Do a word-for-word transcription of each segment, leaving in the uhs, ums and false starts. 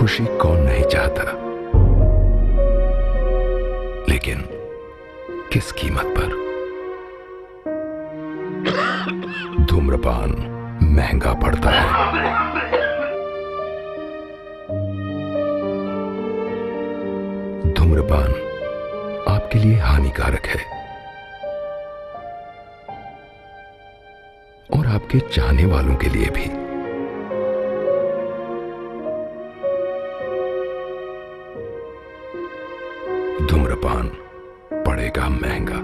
खुशी कौन नहीं चाहता, लेकिन किस कीमत पर? धूम्रपान महंगा पड़ता है। धूम्रपान आपके लिए हानिकारक है और आपके चाहने वालों के लिए भी। धूम्रपान पड़ेगा महंगा।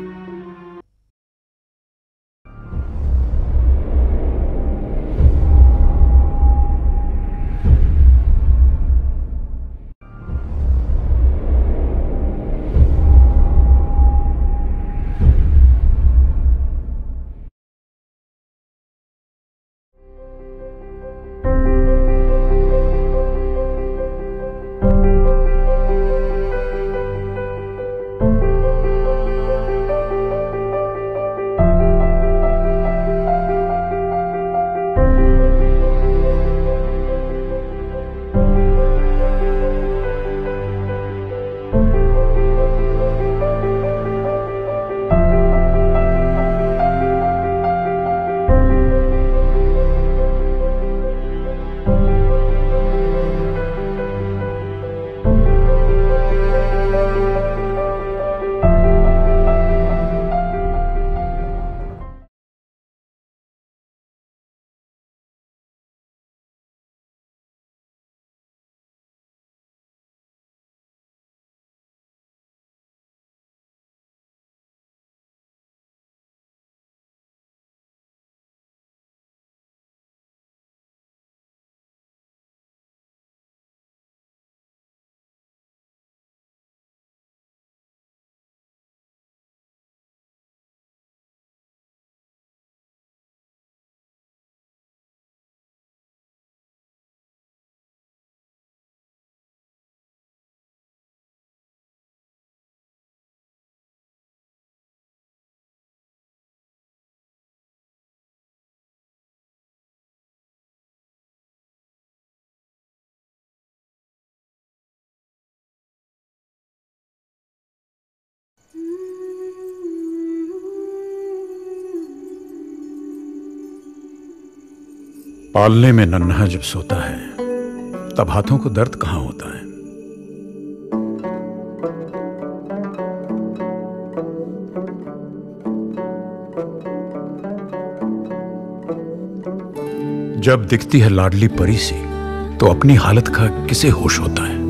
पालने में नन्हा जब सोता है तब हाथों को दर्द कहां होता है। जब दिखती है लाडली परी सी तो अपनी हालत का किसे होश होता है।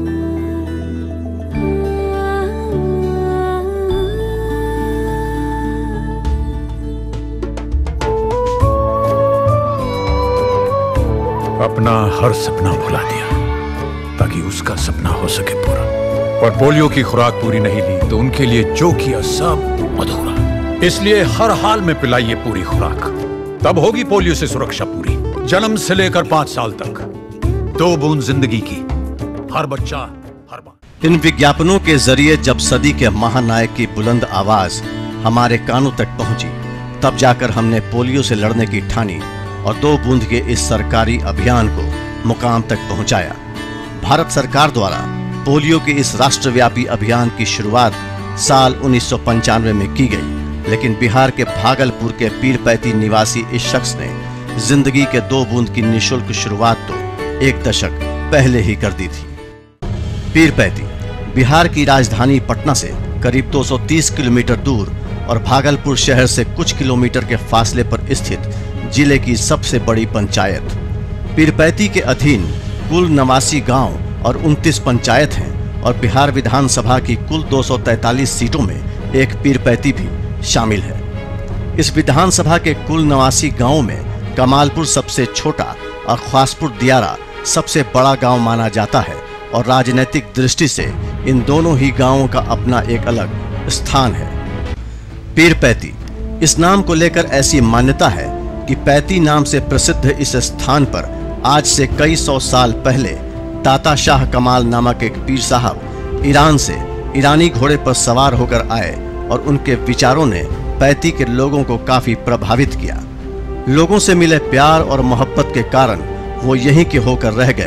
अपना हर सपना भुला दिया ताकि उसका सपना हो सके पूरा। पर पोलियो की खुराक पूरी नहीं ली तो उनके लिए जो किया सब अधूरा। इसलिए हर हाल में पिलाइए पूरी खुराक, तब होगी पोलियो से सुरक्षा पूरी। जन्म से लेकर पांच साल तक दो बूंद जिंदगी की, हर बच्चा हर बार। इन विज्ञापनों के जरिए जब सदी के महानायक की बुलंद आवाज हमारे कानों तक पहुंची, तब जाकर हमने पोलियो से लड़ने की ठानी और दो बूंद के इस सरकारी अभियान को मुकाम तक पहुंचाया। भारत सरकार द्वारा पोलियो के इस राष्ट्रव्यापी अभियान की शुरुआत साल उन्नीस सौ पंचानवे में की गई, लेकिन बिहार के भागलपुर के पीरपैती निवासी इस शख्स ने जिंदगी के दो बूंद की निःशुल्क शुरुआत तो एक दशक पहले ही कर दी थी। पीरपैती बिहार की राजधानी पटना से करीब दो सौ तीस किलोमीटर दूर और भागलपुर शहर से कुछ किलोमीटर के फासले पर स्थित जिले की सबसे बड़ी पंचायत। पीरपैती के अधीन कुल नवासी गांव और उनतीस पंचायत हैं और बिहार विधानसभा की कुल दो सौ तैंतालीस सीटों में एक पीरपैती भी शामिल है। इस विधानसभा के कुल नवासी गांवों में कमालपुर सबसे छोटा और ख्वासपुर दियारा सबसे बड़ा गांव माना जाता है और राजनीतिक दृष्टि से इन दोनों ही गांवों का अपना एक अलग स्थान है। पीरपैती इस नाम को लेकर ऐसी मान्यता है कि पैती नाम से प्रसिद्ध इस स्थान पर आज से कई सौ साल पहले दाता शाह कमाल नामक एक पीर साहब ईरान से ईरानी घोड़े पर सवार होकर आए और उनके विचारों ने पैती के लोगों को काफी प्रभावित किया। लोगों से मिले प्यार और मोहब्बत के कारण वो यहीं के होकर रह गए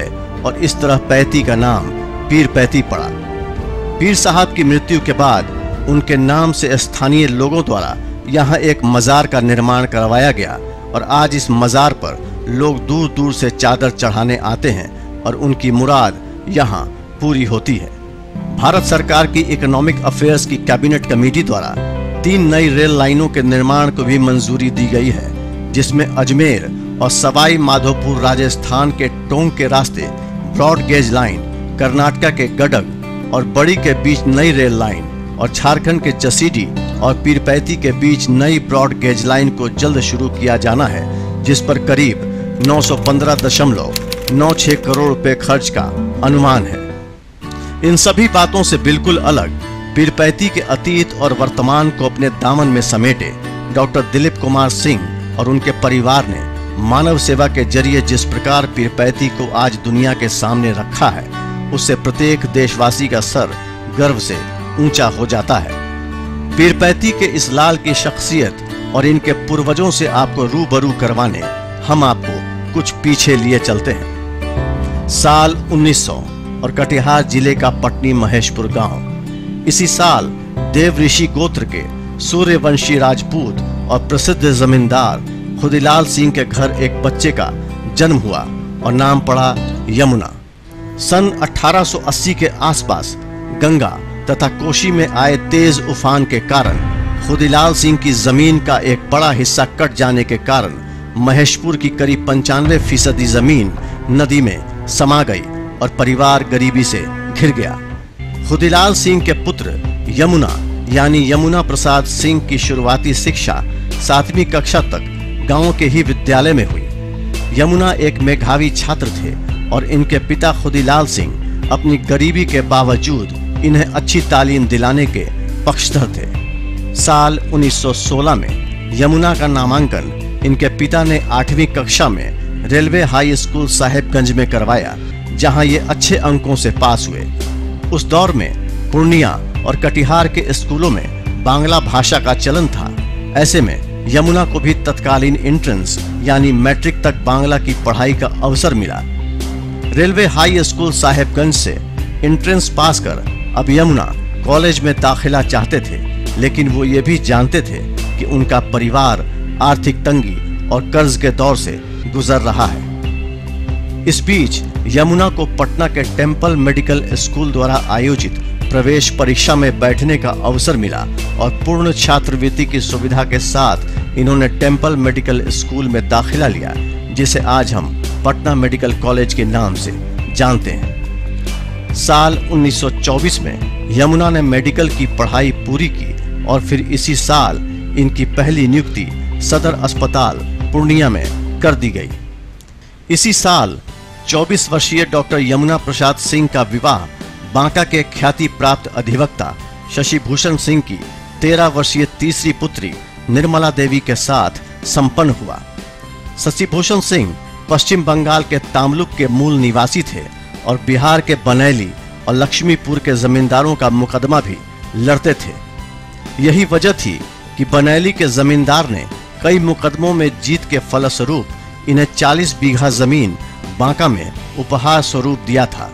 और इस तरह पैती का नाम पीर पैती पड़ा। पीर साहब की मृत्यु के बाद उनके नाम से स्थानीय लोगों द्वारा यहाँ एक मजार का निर्माण करवाया गया और आज इस मजार पर लोग दूर दूर से चादर चढ़ाने आते हैं और उनकी मुराद यहाँ पूरी होती है। भारत सरकार की इकोनॉमिक अफेयर्स की कैबिनेट कमेटी द्वारा तीन नई रेल लाइनों के निर्माण को भी मंजूरी दी गई है, जिसमें अजमेर और सवाई माधोपुर राजस्थान के टोंक के रास्ते ब्रॉड गेज लाइन, कर्नाटक के गडग और बड़ी के बीच नई रेल लाइन और झारखंड के जसीडी और पीरपैती के बीच नई ब्रॉड गेज लाइन को जल्द शुरू किया जाना है, जिस पर करीब नौ सौ पंद्रह दशमलव नौ छह करोड़ रुपए खर्च का अनुमान है। इन सभी बातों से बिल्कुल अलग पीरपैती के अतीत और वर्तमान को अपने दामन में समेटे डॉक्टर दिलीप कुमार सिंह और उनके परिवार ने मानव सेवा के जरिए जिस प्रकार पीरपैती को आज दुनिया के सामने रखा है, उससे प्रत्येक देशवासी का सर गर्व से ऊंचा हो जाता है। पीरपैती के इस लाल की शख्सियत और इनके पूर्वजों से आपको रूबरू करवाने हम आपको कुछ पीछे लिए चलते हैं। साल उन्नीस सौ और कटिहार जिले का पटनी महेशपुर गांव। इसी साल देव ऋषि गोत्र के सूर्यवंशी राजपूत और प्रसिद्ध जमींदार खुदीलाल सिंह के घर एक बच्चे का जन्म हुआ और नाम पड़ा यमुना। सन अठारह सौ अस्सी के आसपास गंगा तथा कोशी में आए तेज उफान के कारण खुदीलाल सिंह की जमीन का एक बड़ा हिस्सा कट जाने के कारण महेशपुर की करीब पंचानवे फीसदी जमीन नदी में समा गई और परिवार गरीबी से घिर गया। खुदीलाल सिंह के पुत्र यमुना यानी यमुना प्रसाद सिंह की शुरुआती शिक्षा सातवीं कक्षा तक गांव के ही विद्यालय में हुई। यमुना एक मेधावी छात्र थे और इनके पिता खुदीलाल सिंह अपनी गरीबी के बावजूद इन्हें अच्छी तालीम दिलाने के पक्षधर थे। साल उन्नीस सौ सोलह में यमुना का नामांकन इनके पिता ने आठवीं कक्षा में रेलवे हाई स्कूल साहेबगंज में करवाया, जहां ये अच्छे अंकों से पास हुए। उस दौर में पूर्णिया और कटिहार के स्कूलों में बांग्ला भाषा का चलन था। ऐसे में यमुना को भी तत्कालीन एंट्रेंस यानी मैट्रिक तक बांग्ला की पढ़ाई का अवसर मिला। रेलवे हाई स्कूल साहेबगंज से एंट्रेंस पास कर अब यमुना कॉलेज में दाखिला चाहते थे, लेकिन वो ये भी जानते थे कि उनका परिवार आर्थिक तंगी और कर्ज के दौर से गुजर रहा है। इस बीच यमुना को पटना के टेम्पल मेडिकल स्कूल द्वारा आयोजित प्रवेश परीक्षा में बैठने का अवसर मिला और पूर्ण छात्रवृत्ति की सुविधा के साथ इन्होंने टेम्पल मेडिकल स्कूल में दाखिला लिया, जिसे आज हम पटना मेडिकल कॉलेज के नाम से जानते हैं। साल उन्नीस सौ चौबीस में यमुना ने मेडिकल की पढ़ाई पूरी की और फिर इसी साल इनकी पहली नियुक्ति सदर अस्पताल पूर्णिया में कर दी गई। इसी साल चौबीस वर्षीय डॉक्टर यमुना प्रसाद सिंह का विवाह बांका के ख्याति प्राप्त अधिवक्ता शशि भूषण सिंह की तेरह वर्षीय तीसरी पुत्री निर्मला देवी के साथ संपन्न हुआ। शशि भूषण सिंह पश्चिम बंगाल के तामलुक के मूल निवासी थे और बिहार के बनैली और लक्ष्मीपुर के जमींदारों का मुकदमा भी लड़ते थे। यही वजह थी कि बनैली के जमींदार ने कई मुकदमों में जीत के फलस्वरूप इन्हें चालीस बीघा जमीन बांका में उपहार स्वरूप दिया था।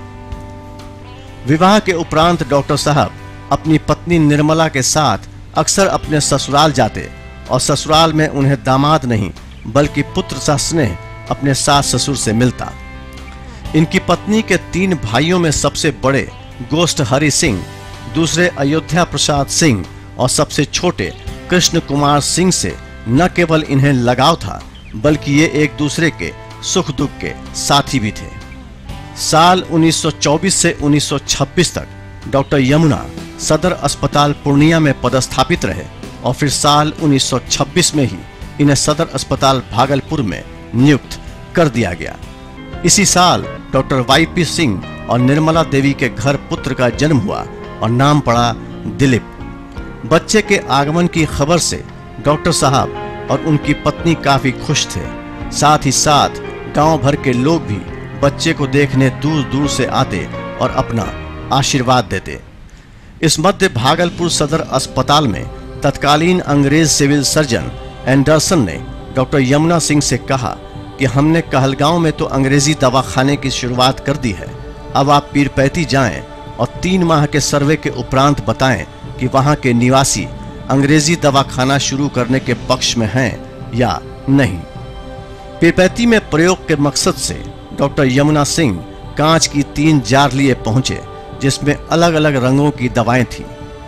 विवाह के उपरांत डॉक्टर साहब अपनी पत्नी निर्मला के साथ अक्सर अपने ससुराल जाते और ससुराल में उन्हें दामाद नहीं बल्कि पुत्र सा स्नेह अपने सास ससुर से मिलता। इनकी पत्नी के तीन भाइयों में सबसे बड़े गोष्ठ हरि सिंह, दूसरे अयोध्या प्रसाद सिंह और सबसे छोटे कृष्ण कुमार सिंह से न केवल इन्हें लगाव था बल्कि ये एक दूसरे के सुख दुख के साथी भी थे। साल उन्नीस सौ चौबीस से उन्नीस सौ छब्बीस तक डॉक्टर यमुना सदर अस्पताल पूर्णिया में पदस्थापित रहे और फिर साल उन्नीस सौ छब्बीस में ही इन्हें सदर अस्पताल भागलपुर में नियुक्त कर दिया गया। इसी साल डॉक्टर वाई पी सिंह और निर्मला देवी के घर पुत्र का जन्म हुआ और नाम पड़ा दिलीप। बच्चे के आगमन की खबर से डॉक्टर साहब और उनकी पत्नी काफी खुश थे। साथ ही साथ गांव भर के लोग भी बच्चे को देखने दूर दूर से आते और अपना आशीर्वाद देते। इस मध्य भागलपुर सदर अस्पताल में तत्कालीन अंग्रेज सिविल सर्जन एंडरसन ने डॉक्टर यमुना सिंह से कहा कि हमने कहलगांव में तो अंग्रेजी दवाखाने की शुरुआत कर दी है, अब आप पीरपैती जाएं और तीन माह के सर्वे के उपरांत बताएं कि वहां के निवासी अंग्रेजी दवाखाना शुरू करने के पक्ष में हैं या नहीं। पीरपैती में प्रयोग के मकसद से डॉक्टर यमुना सिंह कांच की तीन जार लिए पहुंचे जिसमें अलग अलग रंगों की दवाएं थीं।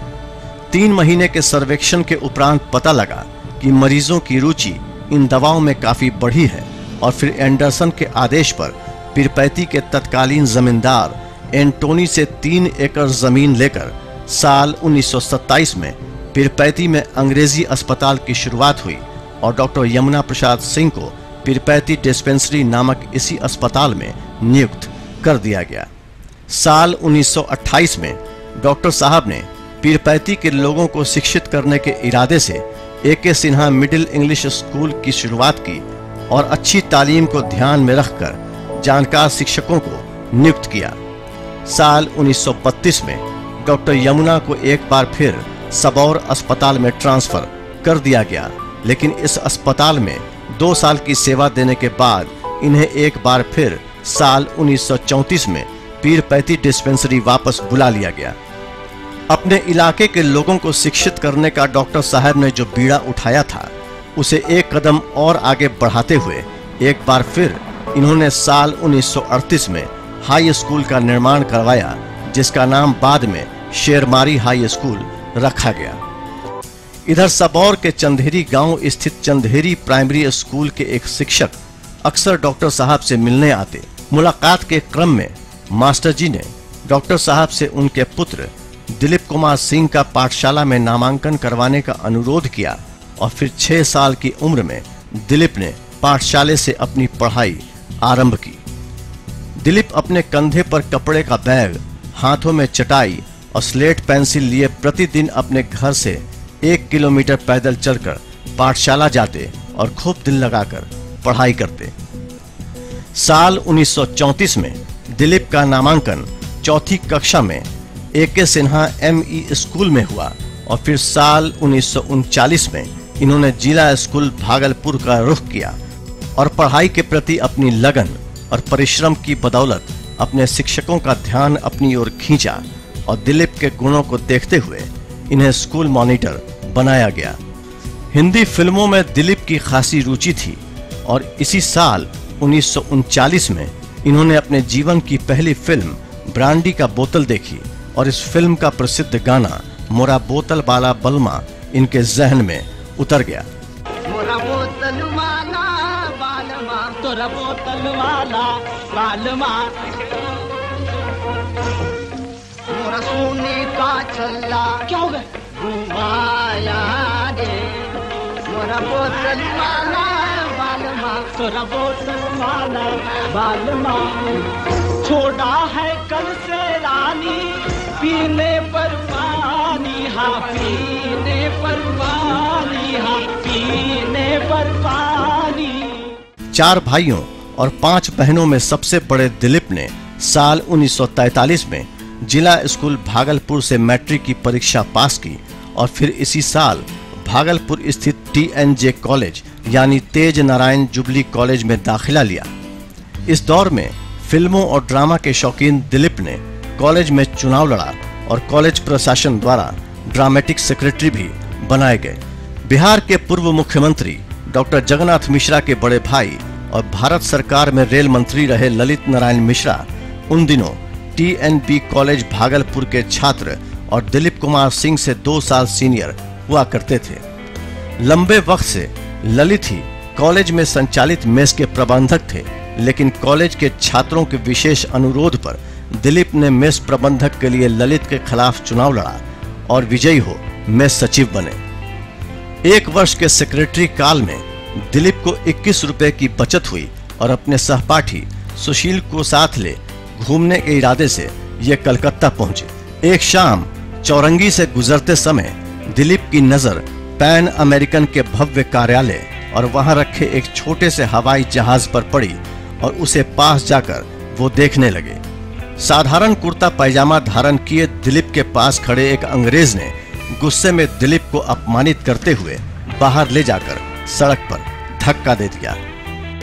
तीन महीने के सर्वेक्षण के उपरांत पता लगा कि मरीजों की रुचि इन दवाओं में काफी बढ़ी है और फिर एंडरसन के आदेश पर पीरपैती के तत्कालीन जमींदार एंटोनी से तीन एकड़ जमीन लेकर साल उन्नीस सौ सत्ताईस में पीरपैती में अंग्रेजी अस्पताल की शुरुआत हुई और डॉक्टर यमुना प्रसाद सिंह को पीरपैती डिस्पेंसरी नामक इसी अस्पताल में नियुक्त कर दिया गया। साल उन्नीस सौ अट्ठाईस में डॉक्टर साहब ने पीरपैती के लोगों को शिक्षित करने के इरादे से ए के सिन्हा मिडिल इंग्लिश स्कूल की शुरुआत की और अच्छी तालीम को ध्यान में रखकर जानकार शिक्षकों को नियुक्त किया। साल उन्नीस सौ बत्तीस में डॉक्टर यमुना को एक बार फिर सबौर अस्पताल में ट्रांसफर कर दिया गया, लेकिन इस अस्पताल में दो साल की सेवा देने के बाद इन्हें एक बार फिर साल उन्नीस सौ चौंतीस में पीरपैती डिस्पेंसरी वापस बुला लिया गया। अपने इलाके के लोगों को शिक्षित करने का डॉक्टर साहब ने जो बीड़ा उठाया था उसे एक कदम और आगे बढ़ाते हुए एक बार फिर इन्होंने साल उन्नीस सौ अड़तीस में हाई स्कूल का निर्माण करवाया, जिसका नाम बाद में शेरमारी हाई स्कूल रखा गया। इधर सबौर के चंदेरी गांव स्थित चंदेरी प्राइमरी स्कूल के एक शिक्षक अक्सर डॉक्टर साहब से मिलने आते। मुलाकात के क्रम में मास्टर जी ने डॉक्टर साहब से उनके पुत्र दिलीप कुमार सिंह का पाठशाला में नामांकन करवाने का अनुरोध किया और फिर छह साल की उम्र में दिलीप ने पाठशाले से अपनी पढ़ाई आरंभ की। दिलीप अपने कंधे पर कपड़े का बैग, हाथों में चटाई और स्लेट पेंसिल लिए प्रतिदिन अपने घर से एक किलोमीटर पैदल चलकर पाठशाला जाते और खूब दिल लगाकर पढ़ाई करते। साल उन्नीस सौ चौंतीस में दिलीप का नामांकन चौथी कक्षा में ए के सिन्हा एम ई स्कूल में हुआ और फिर साल उन्नीस सौ उनचालीस में इन्होंने जिला स्कूल भागलपुर का रुख किया और पढ़ाई के प्रति अपनी लगन और परिश्रम की बदौलत अपने शिक्षकों का ध्यान अपनी ओर खींचा और दिलीप के गुणों को देखते हुए इन्हें स्कूल मॉनिटर बनाया गया। हिंदी फिल्मों में दिलीप की खासी रुचि थी और इसी साल उन्नीस सौ उनचालीस में इन्होंने अपने जीवन की पहली फिल्म ब्रांडी का बोतल देखी और इस फिल्म का प्रसिद्ध गाना मोरा बोतल वाला बलमा इनके जहन में उतर गया। मोरा बोतल वाला बालमा, तोरा बोतल वाला बालमा, मोरा सोने का छल्ला क्या हो गया घुमाया रे, मोरा बोतल वाला बालमा, तोरा बोतल वाला बालमा, छोड़ा है कल से रानी पीने पर पानी, हाँ पीने पर पानी, हाँ पीने पर पानी। चार भाइयों और पांच बहनों में सबसे बड़े दिलीप ने साल उन्नीस सौ तैंतालीस में जिला स्कूल भागलपुर से मैट्रिक की परीक्षा पास की और फिर इसी साल भागलपुर स्थित टी एन जे कॉलेज यानी तेज नारायण जुबली कॉलेज में दाखिला लिया। इस दौर में फिल्मों और ड्रामा के शौकीन दिलीप ने कॉलेज में चुनाव लड़ा और कॉलेज प्रशासन द्वारा ड्रामेटिक सेक्रेटरी भी बनाए गए। बिहार के पूर्व मुख्यमंत्री डॉक्टर जगन्नाथ मिश्रा के बड़े भाई और भारत सरकार में रेल मंत्री रहे ललित नारायण मिश्रा उन दिनों T N B college Bhagalpur के छात्र और दिलीप कुमार सिंह से दो साल सीनियर हुआ करते थे। लंबे वक्त से ललित ही कॉलेज में संचालित मेस के प्रबंधक थे, लेकिन कॉलेज के छात्रों के विशेष अनुरोध पर दिलीप ने मेस प्रबंधक के लिए ललित के खिलाफ चुनाव लड़ा और विजयी हो मेस सचिव बने। एक वर्ष के सेक्रेटरी काल में दिलीप को इक्कीस रुपए की बचत हुई और अपने सहपाठी सुशील को साथ ले घूमने के इरादे से ये कलकत्ता पहुंचे। एक शाम चौरंगी से गुजरते समय दिलीप की नजर पैन अमेरिकन के भव्य कार्यालय और वहां रखे एक छोटे से हवाई जहाज पर पड़ी और उसे पास जाकर वो देखने लगे। साधारण कुर्ता पैजामा धारण किए दिलीप के पास खड़े एक अंग्रेज ने गुस्से में दिलीप को अपमानित करते हुए बाहर ले जाकर सड़क पर धक्का दे दिया।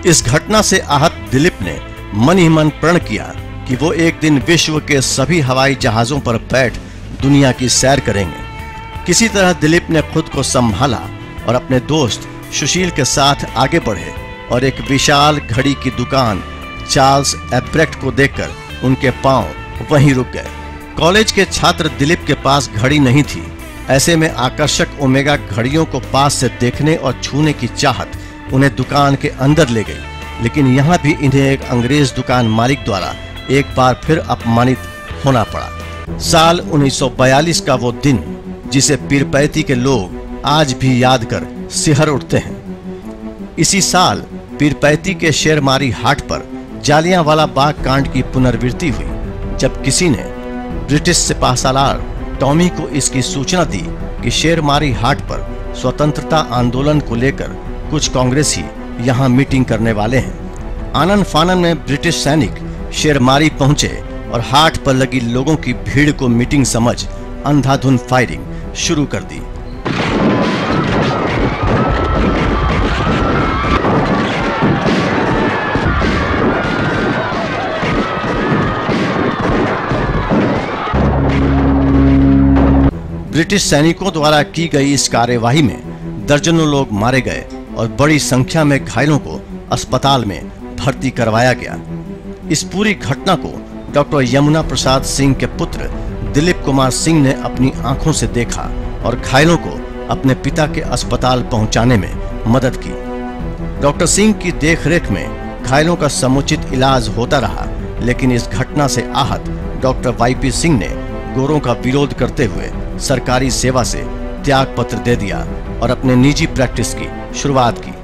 इस घटना से आहत दिलीप ने मन ही मन प्रण किया कि वो एक दिन विश्व के सभी हवाई जहाजों पर बैठ दुनिया की सैर करेंगे। किसी तरह दिलीप ने खुद को संभाला और अपने दोस्त सुशील के साथ आगे बढ़े और एक विशाल घड़ी की दुकान चार्ल्स एब्रेक्ट को देखकर उनके पांव वहीं रुक गए। कॉलेज के छात्र दिलीप के पास घड़ी नहीं थी। ऐसे में आकर्षक ओमेगा घड़ियों को पास से देखने और छूने की चाहत उन्हें दुकान के अंदर ले गई, लेकिन यहाँ भी इन्हें एक अंग्रेज दुकान मालिक द्वारा एक बार फिर अपमानित होना पड़ा। साल उन्नीस सौ बयालीस का वो दिन जिसे पीरपैंती के लोग आज भी याद कर सिहर उठते हैं। इसी साल पीरपैंती के शेरमारी हाट पर जालियांवाला बाग कांड की पुनरावृत्ति हुई, जब किसी ने ब्रिटिश सिपाहसालार टॉमी को इसकी सूचना दी कि शेरमारी हाट पर स्वतंत्रता आंदोलन को लेकर कुछ कांग्रेसी यहाँ मीटिंग करने वाले हैं। आनन फानन में ब्रिटिश सैनिक शेरमारी पहुंचे और हाट पर लगी लोगों की भीड़ को मीटिंग समझ अंधाधुंध फायरिंग शुरू कर दी। ब्रिटिश सैनिकों द्वारा की गई इस कार्यवाही में दर्जनों लोग मारे गए और बड़ी संख्या में घायलों को अस्पताल में भर्ती करवाया गया। इस पूरी घटना को डॉक्टर यमुना प्रसाद सिंह के पुत्र दिलीप कुमार सिंह ने अपनी आंखों से देखा और घायलों को अपने पिता के अस्पताल पहुंचाने में मदद की। डॉक्टर सिंह की देखरेख में घायलों का समुचित इलाज होता रहा, लेकिन इस घटना से आहत डॉक्टर वाई पी सिंह ने गोरों का विरोध करते हुए सरकारी सेवा से त्याग पत्र दे दिया और अपने निजी प्रैक्टिस की शुरुआत की।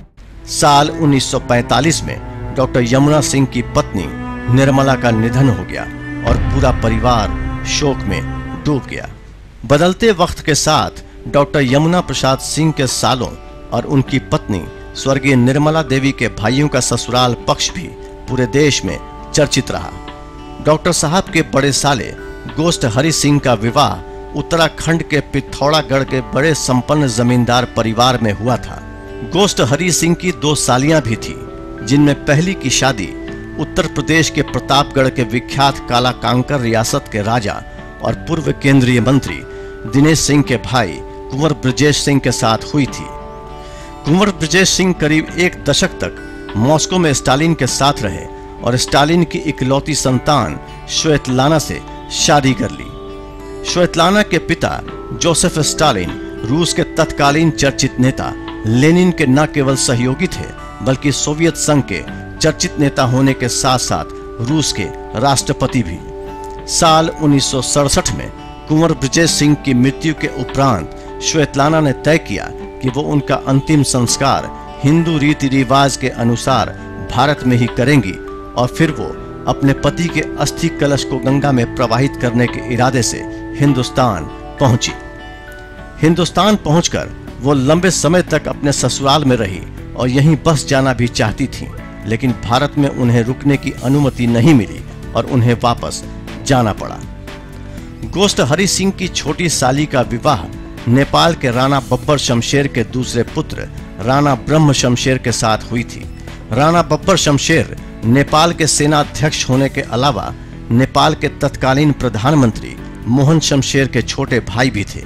साल उन्नीस सौ पैंतालीस में डॉक्टर यमुना सिंह की पत्नी निर्मला का निधन हो गया और पूरा परिवार शोक में डूब गया। बदलते वक्त के साथ डॉक्टर यमुना प्रसाद सिंह के सालों और उनकी पत्नी स्वर्गीय निर्मला देवी के भाइयों का ससुराल पक्ष भी पूरे देश में चर्चित रहा। डॉक्टर साहब के बड़े साले गोष्ठ हरि सिंह का विवाह उत्तराखंड के पिथौरागढ़ के बड़े संपन्न जमींदार परिवार में हुआ था। गोष्ठ हरि सिंह की दो सालियां भी थी, जिनमें पहली की शादी उत्तर प्रदेश के प्रतापगढ़ के विख्यात काला कांकर रियासत के राजा और पूर्व केंद्रीय मंत्री दिनेश सिंह के भाई कुंवर ब्रजेश सिंह के साथ हुई थी। कुंवर ब्रजेश सिंह करीब एक दशक तक मॉस्को में स्टालिन के साथ रहे और स्टालिन की इकलौती संतान श्वेतलाना से शादी कर ली। श्वेतलाना के पिता जोसेफ स्टालिन रूस के तत्कालीन चर्चित नेता लेनिन के न केवल सहयोगी थे, बल्कि सोवियत संघ के चर्चित नेता होने के साथ साथ रूस के राष्ट्रपति भी। साल उन्नीस सौ सड़सठ में कुंवर ब्रजेश सिंह की मृत्यु के उपरांत श्वेतलाना ने तय किया कि वो उनका अंतिम संस्कार हिंदू रीति रिवाज के अनुसार भारत में ही करेंगी और फिर वो अपने पति के अस्थि कलश को गंगा में प्रवाहित करने के इरादे से हिंदुस्तान पहुंची। हिंदुस्तान पहुंचकर वो लंबे समय तक अपने ससुराल में रही और यहीं बस जाना भी चाहती थीं, लेकिन भारत में उन्हें रुकने की अनुमति नहीं मिली और उन्हें वापस जाना पड़ा। गोष्ठ हरि सिंह की छोटी साली का विवाह नेपाल के राणा बब्बर शमशेर के दूसरे पुत्र राणा ब्रह्म शमशेर के साथ हुई थी। राणा बब्बर शमशेर नेपाल के सेनाध्यक्ष होने के अलावा नेपाल के तत्कालीन प्रधानमंत्री मोहन शमशेर के छोटे भाई भी थे।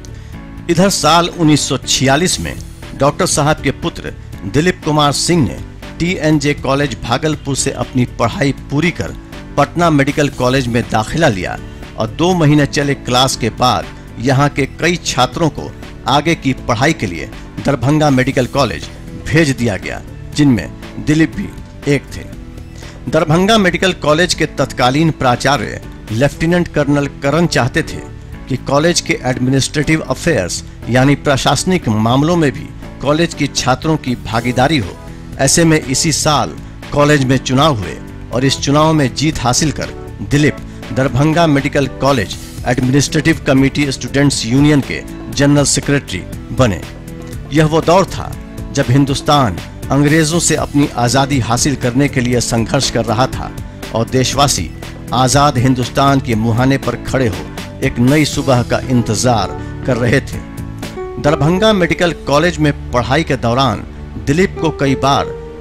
इधर साल उन्नीस सौ छियालीस में डॉक्टर साहब के पुत्र दिलीप कुमार सिंह ने T N J college Bhagalpur से अपनी पढ़ाई पूरी कर पटना मेडिकल कॉलेज में दाखिला लिया और दो महीने चले क्लास के बाद यहाँ के कई छात्रों को आगे की पढ़ाई के लिए दरभंगा मेडिकल कॉलेज भेज दिया गया, जिनमें दिलीप भी एक थे। दरभंगा मेडिकल कॉलेज के तत्कालीन प्राचार्य लेफ्टिनेंट कर्नल करण चाहते थे कि कॉलेज के एडमिनिस्ट्रेटिव अफेयर्स यानी प्रशासनिक मामलों में भी कॉलेज के छात्रों की भागीदारी हो। ऐसे में इसी साल कॉलेज में चुनाव हुए और इस चुनाव में जीत हासिल कर Dilip Darbhanga medical college administrative committee students union के जनरल सेक्रेटरी बने। यह वो दौर था जब हिंदुस्तान अंग्रेजों से अपनी आज़ादी हासिल करने के लिए संघर्ष कर रहा था और देशवासी आज़ाद हिंदुस्तान के मुहाने पर खड़े हो एक नई सुबह का इंतजार कर रहे थे। दरभंगा मेडिकल कॉलेज में पढ़ाई के दौरान दिलीप को कई बार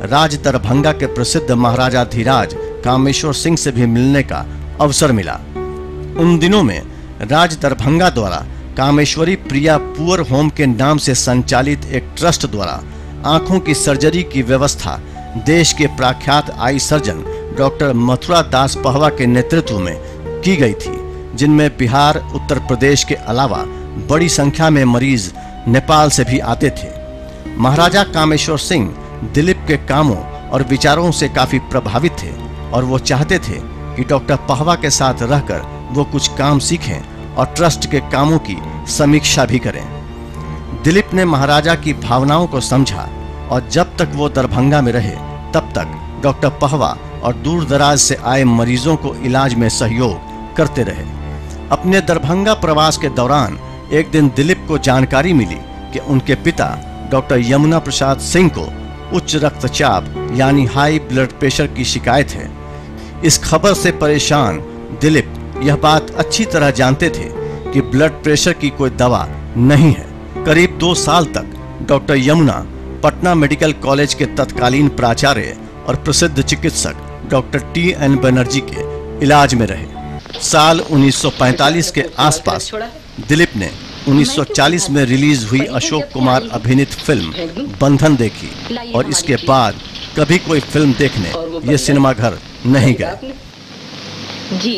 राज दरभंगा के प्रसिद्ध महाराजा धीराज कामेश्वर सिंह से भी मिलने का अवसर मिला। उन दिनों में राज दरभंगा द्वारा कामेश्वरी प्रिया पुअर होम के नाम से संचालित एक ट्रस्ट द्वारा आंखों की सर्जरी की व्यवस्था देश के प्रख्यात eye surgeon doctor Mathura Das Pahwa के नेतृत्व में की गई थी, जिनमें बिहार, उत्तर प्रदेश के अलावा बड़ी संख्या में मरीज नेपाल से भी आते थे। महाराजा कामेश्वर सिंह दिलीप के कामों और विचारों से काफी प्रभावित थे और वो चाहते थे कि डॉक्टर पहवा के साथ रहकर वो कुछ काम सीखें और ट्रस्ट के कामों की समीक्षा भी करें। दिलीप ने महाराजा की भावनाओं को समझा और जब तक वो दरभंगा में रहे तब तक डॉक्टर पहवा और दूर दराज से आए मरीजों को इलाज में सहयोग करते रहे। अपने दरभंगा प्रवास के दौरान एक दिन दिलीप को जानकारी मिली कि उनके पिता डॉक्टर यमुना प्रसाद सिंह को उच्च रक्तचाप यानी हाई ब्लड प्रेशर की शिकायत है। इस खबर से परेशान दिलीप यह बात अच्छी तरह जानते थे कि ब्लड प्रेशर की कोई दवा नहीं है। करीब दो साल तक doctor Yamuna Patna medical college के तत्कालीन प्राचार्य और प्रसिद्ध चिकित्सक डॉक्टर टी एन बनर्जी के इलाज में रहे। साल उन्नीस सौ पैंतालीस के आसपास दिलीप ने उन्नीस सौ चालीस में रिलीज हुई अशोक कुमार अभिनीत फिल्म बंधन देखी और इसके बाद कभी कोई फिल्म देखने ये सिनेमाघर नहीं गए। जी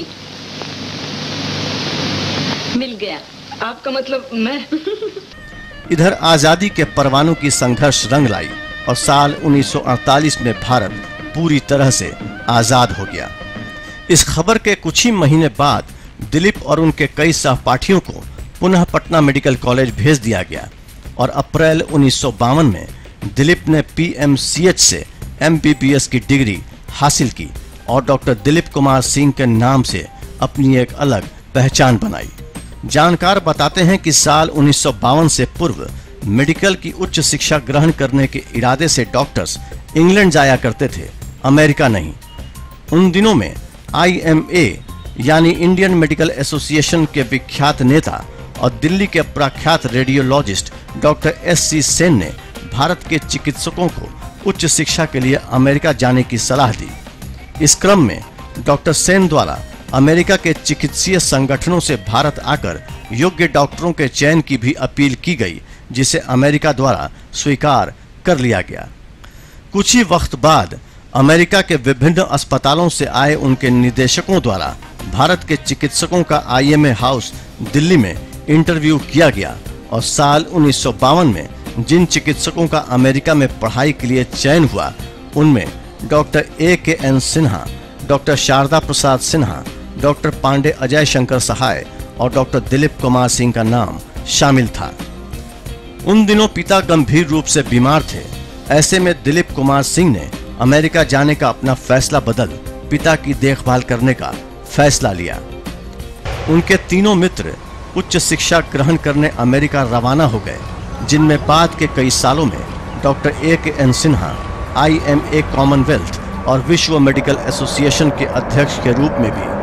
मिल गया आपका मतलब मैं। इधर आजादी के परवानों की संघर्ष रंग लाई और साल उन्नीस सौ अड़तालीस में भारत पूरी तरह से आजाद हो गया। इस खबर के कुछ ही महीने बाद दिलीप और उनके कई सहपाठियों को पुनः पटना मेडिकल कॉलेज भेज दिया गया और अप्रैल उन्नीस सौ बावन में दिलीप ने पी एम सी एच से एम बी बी एस की डिग्री हासिल की और डॉक्टर दिलीप कुमार सिंह के नाम से अपनी एक अलग पहचान बनाई। जानकार बताते हैं कि साल उन्नीस सौ बावन से पूर्व मेडिकल की उच्च शिक्षा ग्रहण करने के इरादे से डॉक्टर्स इंग्लैंड जाया करते थे, अमेरिका नहीं। उन दिनों में आई एम ए यानी इंडियन मेडिकल एसोसिएशन के विख्यात नेता और दिल्ली के प्रख्यात radiologist doctor S C Sen ने भारत के चिकित्सकों को उच्च शिक्षा के लिए अमेरिका जाने की सलाह दी। इस क्रम में डॉक्टर सेन द्वारा अमेरिका के चिकित्सीय संगठनों से भारत आकर योग्य डॉक्टरों के चयन की भी अपील की गई, जिसे अमेरिका द्वारा स्वीकार कर लिया गया। कुछ ही वक्त बाद अमेरिका के विभिन्न अस्पतालों से आए उनके निदेशकों द्वारा भारत के चिकित्सकों का I M A house Delhi में इंटरव्यू किया गया और साल उन्नीस सौ बावन में जिन चिकित्सकों का अमेरिका में पढ़ाई के लिए चयन हुआ उनमें doctor A K N Sinha, doctor Sharda Prasad Sinha, doctor Pandey Ajay Shankar Sahay और डॉक्टर दिलीप कुमार सिंह का नाम शामिल था। उन दिनों पिता गंभीर रूप से बीमार थे। ऐसे में दिलीप कुमार सिंह ने अमेरिका जाने का अपना फैसला बदल पिता की देखभाल करने का फैसला लिया। उनके तीनों मित्र उच्च शिक्षा ग्रहण करने अमेरिका रवाना हो गए, जिनमें बाद के कई सालों में doctor A K N Sinha I M A Commonwealth और विश्व मेडिकल एसोसिएशन के अध्यक्ष के रूप में भी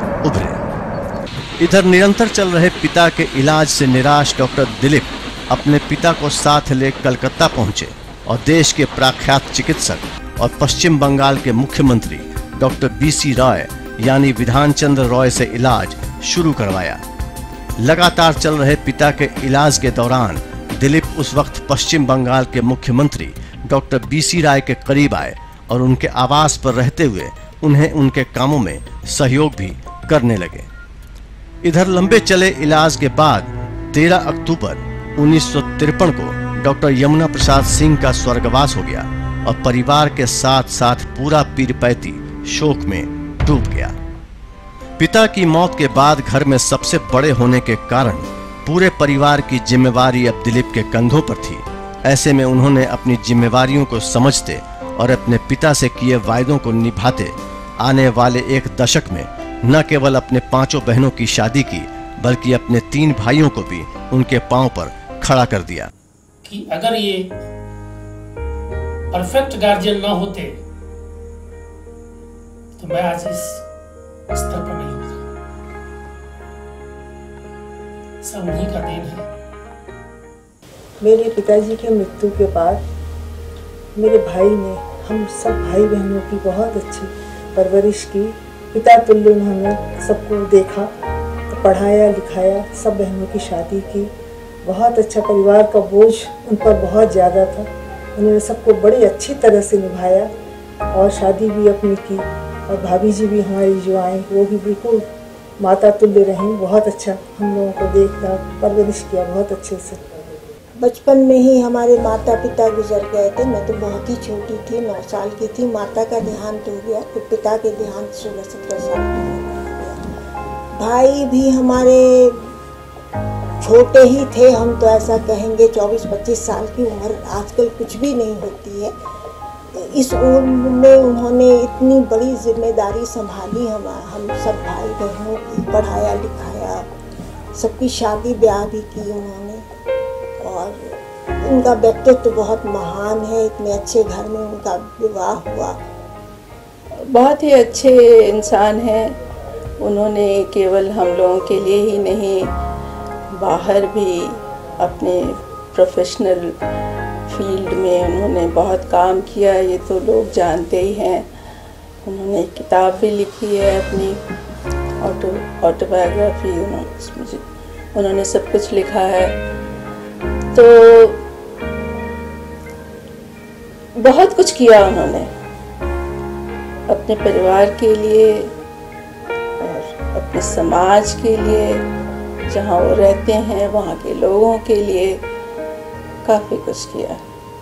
उभरे। इधर निरंतर चल रहे पिता के इलाज से निराश डॉक्टर दिलीप अपने पिता को साथ ले कलकत्ता पहुंचे और देश के प्रख्यात चिकित्सक और पश्चिम बंगाल के मुख्यमंत्री डॉक्टर बी सी रॉय यानी विधान चंद्र रॉय से इलाज शुरू करवाया। लगातार चल रहे पिता के इलाज के दौरान दिलीप उस वक्त पश्चिम बंगाल के मुख्यमंत्री डॉक्टर बी सी राय के करीब आए और उनके आवास पर रहते हुए उन्हें उनके कामों में सहयोग भी करने लगे। इधर लंबे चले इलाज के बाद तेरह अक्टूबर उन्नीस सौ तिरपन को डॉक्टर यमुना प्रसाद सिंह का स्वर्गवास हो गया और परिवार के साथ साथ पूरा पीरपैती शोक में डूब गया। पिता की मौत के बाद घर में सबसे बड़े होने के कारण पूरे परिवार की जिम्मेवारी अब दिलीप के कंधों पर थी। ऐसे में उन्होंने अपनी जिम्मेवारियों को समझते और अपने पिता से किए वायदों को निभाते आने वाले एक दशक में न केवल अपने पांचों बहनों की शादी की बल्कि अपने तीन भाइयों को भी उनके पांव पर खड़ा कर दिया। कि अगर ये परफेक्ट गार्जियन ना होते तो मैं आज इस स्तर पर नहीं होता। सब उन्हीं का देन है। मेरे पिताजी की मृत्यु के बाद मेरे भाई ने हम सब भाई बहनों की बहुत अच्छी परवरिश की। पिता तुल्य उन्होंने सबको देखा, तो पढ़ाया लिखाया, सब बहनों की शादी की। बहुत अच्छा, परिवार का बोझ उन पर बहुत ज़्यादा था। उन्होंने सबको बड़ी अच्छी तरह से निभाया और शादी भी अपनी की। और भाभी जी भी हमारी जो आई वो भी बिल्कुल माता तुल्य रहीं। बहुत अच्छा हम लोगों को देखा, परवरिश किया बहुत अच्छे से। बचपन में ही हमारे माता पिता गुजर गए थे। मैं तो बहुत ही छोटी थी, नौ साल की थी। माता का देहांत हो गया, फिर पिता के देहांत सोलह सत्रह साल में हो गया। भाई भी हमारे छोटे ही थे, हम तो ऐसा कहेंगे चौबीस पच्चीस साल की उम्र आजकल कुछ भी नहीं होती है। इस उम्र में उन्होंने इतनी बड़ी जिम्मेदारी संभाली, हम हम सब भाई बहनों की, पढ़ाया लिखाया, सबकी शादी ब्याह भी की उन्होंने। और उनका व्यक्तित्व तो बहुत महान है, इतने अच्छे घर में उनका विवाह हुआ। बहुत ही अच्छे इंसान हैं। उन्होंने केवल हम लोगों के लिए ही नहीं, बाहर भी अपने प्रोफेशनल फील्ड में उन्होंने बहुत काम किया, ये तो लोग जानते ही हैं। उन्होंने एक किताब भी लिखी है अपनी ऑटो ऑटोबायोग्राफी, उन्होंने उन्होंने सब कुछ लिखा है। तो बहुत कुछ किया उन्होंने अपने परिवार के लिए और अपने समाज के लिए, जहाँ वो रहते हैं वहाँ के लोगों के लिए काफ़ी कुछ किया।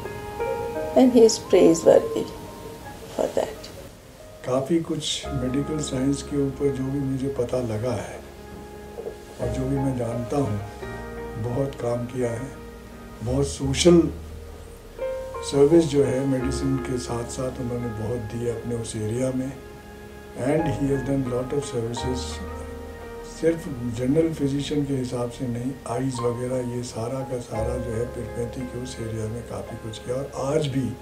And he is praiseworthy for that. काफ़ी कुछ मेडिकल साइंस के ऊपर जो भी मुझे पता लगा है और जो भी मैं जानता हूँ, बहुत काम किया है। बहुत सोशल सर्विस जो है मेडिसिन के साथ साथ उन्होंने बहुत दी अपने उस एरिया में। And he has done lot of services, सिर्फ जनरल फिजिशियन के हिसाब से नहीं, आइज़ वगैरह ये सारा का सारा जो है पीरपैंती के उस एरिया में काफ़ी कुछ किया। और आज भी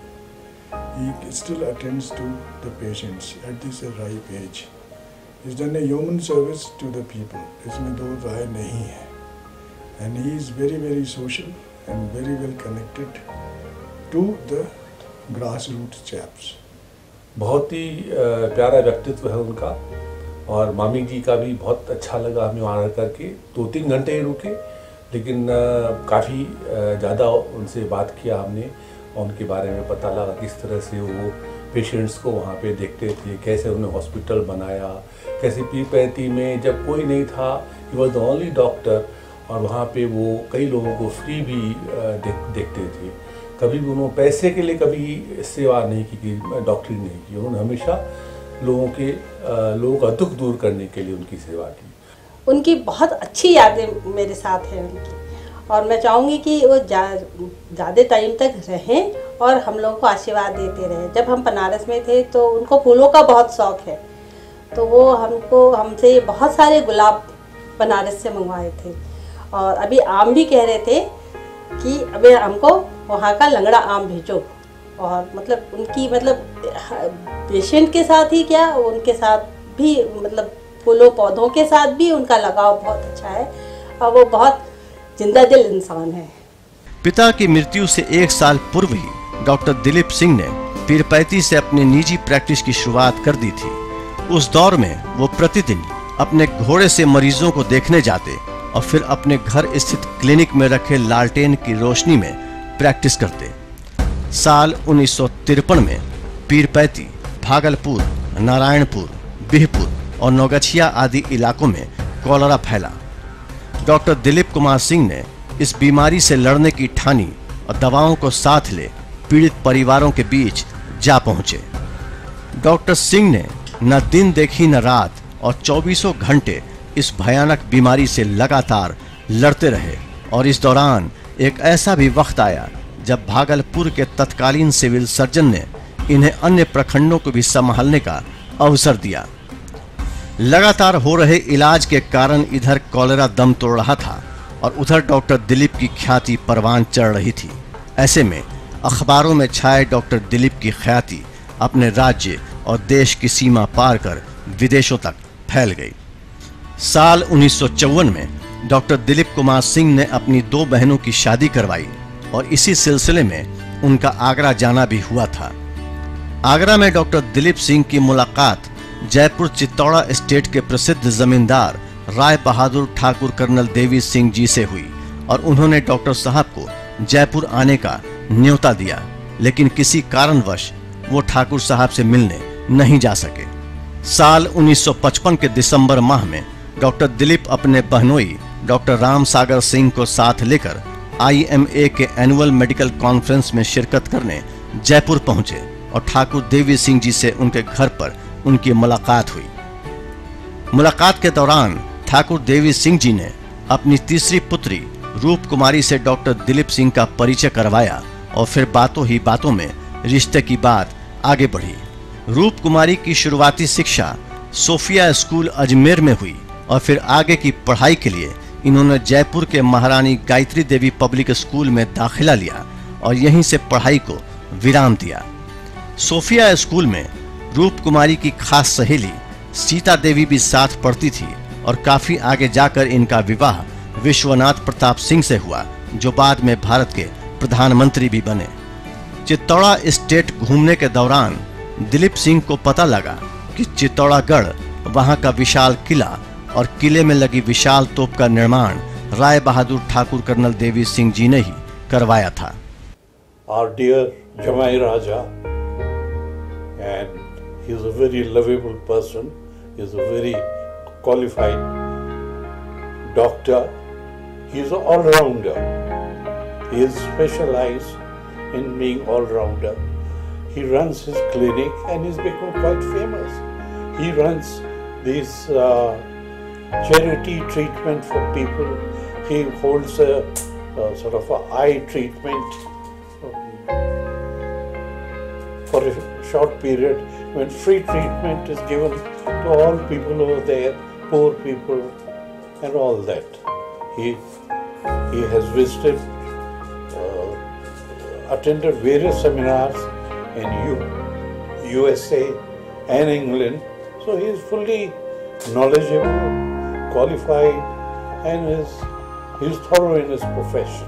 he still attends to the patients at this ripe age. He's done a human service to the people. इसमें दो राय नहीं है. And he is very very social and very well connected to the grassroots chaps. बहुत ही प्यारा व्यक्तित्व है उनका और मामी जी का भी बहुत अच्छा लगा हमें वहाँ रह करके। दो तीन घंटे ही रुके, लेकिन काफ़ी ज़्यादा उनसे बात किया हमने और उनके बारे में पता लगा किस तरह से वो पेशेंट्स को वहाँ पे देखते थे, कैसे उन्होंने हॉस्पिटल बनाया, कैसे पीरपैंती में जब कोई नहीं था, he was the only doctor, और वहाँ पे वो कई लोगों को फ्री भी देख, देखते थे। कभी भी उन्होंने पैसे के लिए कभी सेवा नहीं की, कि डॉक्टरी नहीं की। उन्होंने हमेशा लोगों के लोगों का दुख दूर करने के लिए उनकी सेवा की। उनकी बहुत अच्छी यादें मेरे साथ हैं उनकी, और मैं चाहूँगी कि वो ज़्यादा टाइम तक रहें और हम लोगों को आशीर्वाद देते रहें। जब हम बनारस में थे तो उनको फूलों का बहुत शौक़ है, तो वो हमको हमसे बहुत सारे गुलाब बनारस से मंगवाए थे। और अभी आम भी कह रहे थे कि अभी हमको वहाँ का लंगड़ा आम भेजो। और मतलब उनकी मतलब पेशेंट के साथ ही क्या, उनके साथ भी मतलब फूलों पौधों के साथ भी उनका लगाव बहुत अच्छा है और वो बहुत जिंदा दिल इंसान है। पिता की मृत्यु से एक साल पूर्व ही डॉक्टर दिलीप सिंह ने पीरपैंती से अपनी निजी प्रैक्टिस की शुरुआत कर दी थी। उस दौर में वो प्रतिदिन अपने घोड़े से मरीजों को देखने जाते और फिर अपने घर स्थित क्लिनिक में रखे लालटेन की रोशनी में प्रैक्टिस करते। साल उन्नीस सौ तिरपन में पीरपैंती, भागलपुर, नारायणपुर, बिहपुर और नौगछिया आदि इलाकों में कॉलरा फैला। डॉक्टर दिलीप कुमार सिंह ने इस बीमारी से लड़ने की ठानी और दवाओं को साथ ले पीड़ित परिवारों के बीच जा पहुंचे। डॉक्टर सिंह ने न दिन देखी न रात और चौबीसों घंटे इस भयानक बीमारी से लगातार लड़ते रहे। और इस दौरान एक ऐसा भी वक्त आया जब भागलपुर के तत्कालीन सिविल सर्जन ने इन्हें अन्य प्रखंडों को भी संभालने का अवसर दिया। लगातार हो रहे इलाज के कारण इधर कॉलेरा दम तोड़ रहा था और उधर डॉक्टर दिलीप की ख्याति परवान चढ़ रही थी। ऐसे में अखबारों में छाए डॉक्टर दिलीप की ख्याति अपने राज्य और देश की सीमा पार कर विदेशों तक फैल गई। साल उन्नीस सौ चौवन में डॉक्टर दिलीप कुमार सिंह ने अपनी दो बहनों की शादी करवाई और इसी सिलसिले में उनका आगरा जाना भी हुआ था। आगरा में डॉक्टर दिलीप सिंह की मुलाकात जयपुर चित्तौड़ा स्टेट के प्रसिद्ध जमींदार राय बहादुर ठाकुर कर्नल देवी सिंह जी से हुई और उन्होंने डॉक्टर साहब को जयपुर आने का न्योता दिया, लेकिन किसी कारणवश वो ठाकुर साहब से मिलने नहीं जा सके। साल उन्नीस सौ पचपन के दिसंबर माह में डॉक्टर दिलीप अपने बहनोई डॉक्टर राम सागर सिंह को साथ लेकर आई एम ए के एनुअल मेडिकल कॉन्फ्रेंस में शिरकत करने जयपुर पहुंचे और ठाकुर देवी सिंह जी से उनके घर पर उनकी मुलाकात हुई। मुलाकात के दौरान ठाकुर देवी सिंह जी ने अपनी तीसरी पुत्री रूप कुमारी से डॉक्टर दिलीप सिंह का परिचय करवाया और फिर बातों ही बातों में रिश्ते की बात आगे बढ़ी। रूप कुमारी की शुरुआती शिक्षा सोफिया स्कूल अजमेर में हुई और फिर आगे की पढ़ाई के लिए इन्होंने जयपुर के महारानी गायत्री देवी पब्लिक स्कूल में दाखिला लिया और यहीं से पढ़ाई को विराम दिया। सोफिया स्कूल में रूप कुमारी की खास सहेली सीता देवी भी साथ पढ़ती थी और काफी आगे जाकर इनका विवाह विश्वनाथ प्रताप सिंह से हुआ, जो बाद में भारत के प्रधानमंत्री भी बने। चित्तौड़ा स्टेट घूमने के दौरान दिलीप सिंह को पता लगा कि चित्तौड़ागढ़ वहां का विशाल किला और किले में लगी विशाल तोप का निर्माण राय बहादुर ठाकुर कर्नल देवी सिंह जी ने ही करवाया था। Our dear Jamai Raja, and he is a very lovable person. He is a very qualified doctor. He is an all-rounder. He is specialized in being all-rounder. He runs his clinic and he's become quite famous. He runs these uh, charity treatment for people. He holds a, a sort of a eye treatment for a short period when free treatment is given to all people over there, poor people and all that. He, he has visited, uh, attended various seminars in U, U S A and England, so he is fully knowledgeable, qualified and is, he is thorough in his profession.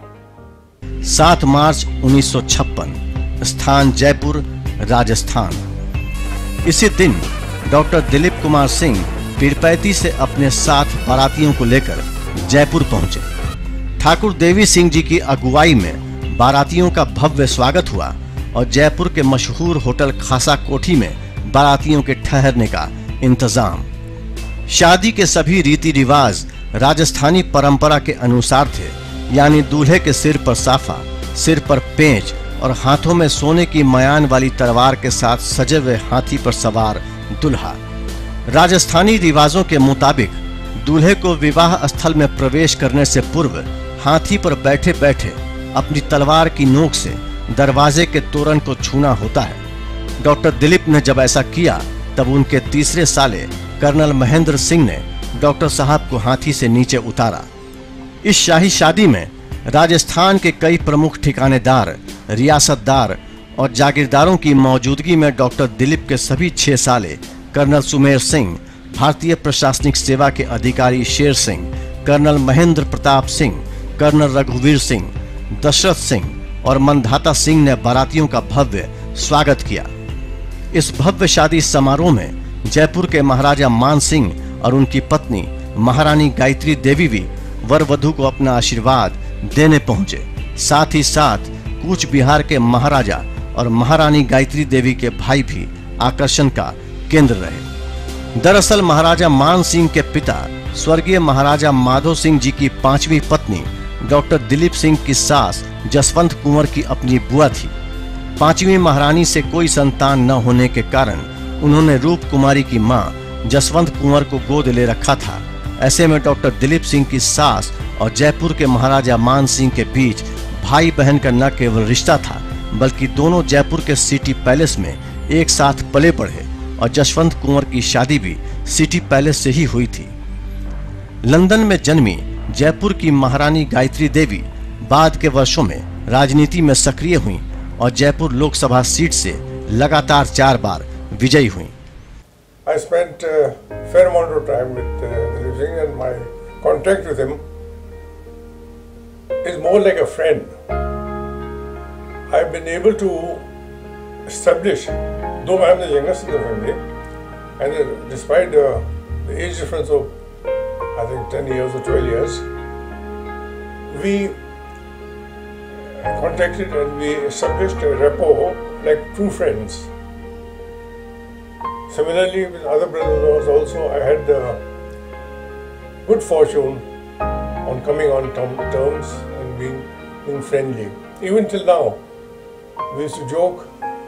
सात मार्च उन्नीस सौ छप्पन, स्थान जयपुर, राजस्थान। इसी दिन doctor Dilip Kumar Singh Pirpainti से अपने साथ बारातियों को लेकर जयपुर पहुंचे। ठाकुर देवी सिंह जी की अगुवाई में बारातियों का भव्य स्वागत हुआ और जयपुर के मशहूर होटल खासा कोठी में बारातियों के ठहरने का इंतजाम। शादी के सभी रीति रिवाज राजस्थानी परंपरा के अनुसार थे, यानी दूल्हे के सिर पर साफा, सिर पर पेंच और हाथों में सोने की मयान वाली तलवार के साथ सजे हुए हाथी पर सवार दुल्हा। राजस्थानी रिवाजों के मुताबिक दूल्हे को विवाह स्थल में प्रवेश करने से पूर्व हाथी पर बैठे बैठे अपनी तलवार की नोक से दरवाजे के तोरण को छूना होता है। डॉक्टर दिलीप ने जब ऐसा किया तब उनके तीसरे साले कर्नल महेंद्र सिंह ने डॉक्टर साहब को हाथी से नीचे उतारा। इस शाही शादी में राजस्थान के कई प्रमुख ठिकानेदार, रियासतदार और जागीरदारों की मौजूदगी में डॉक्टर दिलीप के सभी छह साले कर्नल सुमेर सिंह, भारतीय प्रशासनिक सेवा के अधिकारी शेर सिंह, कर्नल महेंद्र प्रताप सिंह, कर्नल रघुवीर सिंह, दशरथ सिंह और मंधाता सिंह ने बारातियों का भव्य स्वागत किया। इस भव्य शादी समारोह में जयपुर के महाराजा मान सिंह और उनकी पत्नी महारानी गायत्री देवी भी वर वधू को अपना आशीर्वाद देने पहुंचे। साथ ही साथ कूच बिहार के महाराजा और महारानी गायत्री देवी के भाई भी आकर्षण का केंद्र रहे। दरअसल महाराजा मान सिंह के पिता स्वर्गीय महाराजा माधो सिंह जी की पांचवी पत्नी डॉक्टर दिलीप सिंह की सास जसवंत कुंवर की अपनी बुआ थी। पांचवी महारानी से कोई संतान न होने के कारण उन्होंने रूप कुमारी की मां जसवंत कुंवर को गोद ले रखा था। ऐसे में डॉक्टर दिलीप सिंह की सास और जयपुर के महाराजा मान सिंह के बीच भाई बहन का न केवल रिश्ता था, बल्कि दोनों जयपुर के सिटी पैलेस में एक साथ पले बढ़े और जसवंत कुंवर की शादी भी सिटी पैलेस से ही हुई थी। लंदन में जन्मी जयपुर की महारानी गायत्री देवी बाद के वर्षों में राजनीति में सक्रिय हुई और जयपुर लोकसभा सीट से लगातार चार बार विजयी हुई। I spent a fair amount of time with uh, Dilip Singh, and my contact with him is more like a friend. I've been able to established, though I am the youngest in the family, and uh, despite uh, the age difference of I think ten years or twelve years, we contacted and we established a rapport like true friends. Similarly, with other brothers also, I had uh, good fortune on coming on terms and being, being friendly. Even till now, we used to joke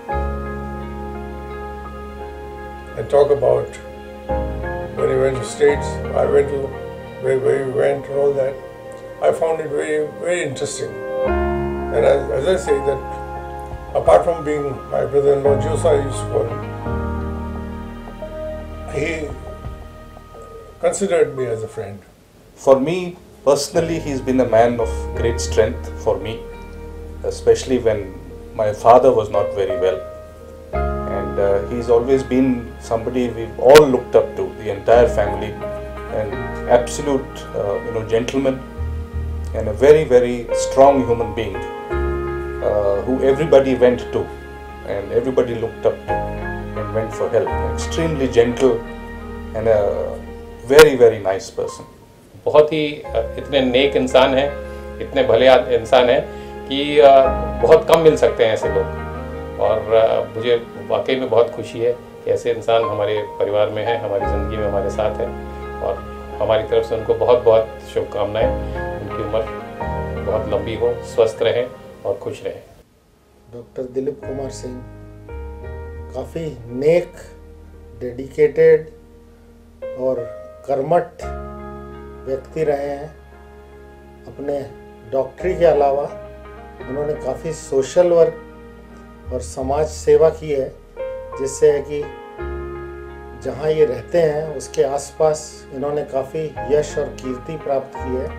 and talk about when he went to States, I went to where, where he went and all that. I found it very, very interesting. And as, as I say that, apart from being my brother-in-law, Josa I used to call him, he considered me as a friend. For me, personally, he's been a man of great strength for me, especially when my father was not very well. And uh, he's always been somebody we've all looked up to, the entire family, an absolute uh, you know, gentleman and a very, very strong human being uh, who everybody went to and everybody looked up to and went for help. Extremely gentle and a very, very nice person. बहुत ही इतने नेक इंसान हैं, इतने भले इंसान हैं कि बहुत कम मिल सकते हैं ऐसे लोग, और मुझे वाकई में बहुत खुशी है कि ऐसे इंसान हमारे परिवार में हैं, हमारी ज़िंदगी में हमारे साथ हैं, और हमारी तरफ से उनको बहुत बहुत शुभकामनाएं। उनकी उम्र बहुत लंबी हो, स्वस्थ रहें और खुश रहें। डॉक्टर दिलीप कुमार सिंह काफ़ी नेक, डेडिकेटेड और कर्मठ व्यक्ति रहे हैं। अपने डॉक्टरी के अलावा उन्होंने काफ़ी सोशल वर्क और समाज सेवा की है, जिससे है कि जहाँ ये रहते हैं उसके आसपास इन्होंने काफ़ी यश और कीर्ति प्राप्त की है।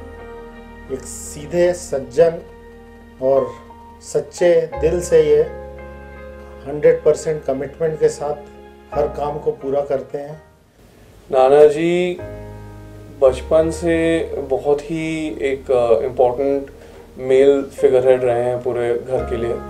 एक सीधे, सज्जन और सच्चे दिल से ये हंड्रेड परसेंट कमिटमेंट के साथ हर काम को पूरा करते हैं। नाना जी बचपन से बहुत ही एक इम्पोर्टेंट मेल फिगर हेड रहे हैं पूरे घर के लिए।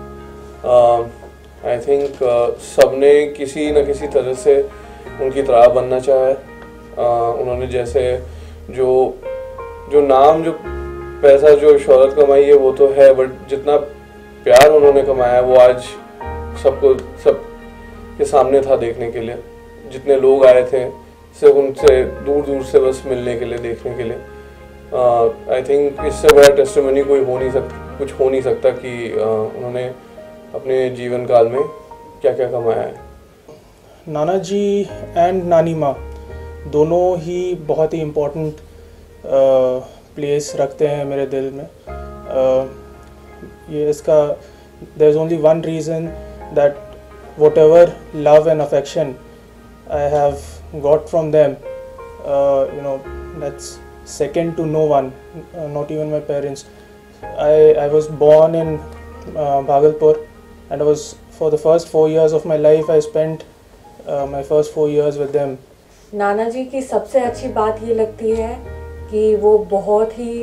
आई थिंक सबने किसी न किसी तरह से उनकी तरह बनना चाहा है। uh, उन्होंने जैसे जो जो नाम, जो पैसा, जो शोहरत कमाई है वो तो है, बट जितना प्यार उन्होंने कमाया वो आज सबको सब के सामने था देखने के लिए। जितने लोग आए थे सिर्फ उनसे दूर दूर से बस मिलने के लिए, देखने के लिए। आई uh, थिंक इससे बड़ा टेस्टिमनी कोई हो नहीं सकता, कुछ हो नहीं सकता कि uh, उन्होंने अपने जीवन काल में क्या क्या कमाया है। नाना जी एंड नानी माँ दोनों ही बहुत ही इम्पोर्टेंट प्लेस रखते हैं मेरे दिल में। uh, ये इसका there is only one reason that whatever love and affection I have got from them, uh, you know, that's second to no one, uh, not even my parents. I, I was born in uh, Bhagalpur, and I was, for the first four years of my life, I spent uh, my first four years with them. नाना जी की सबसे अच्छी बात ये लगती है कि वो बहुत ही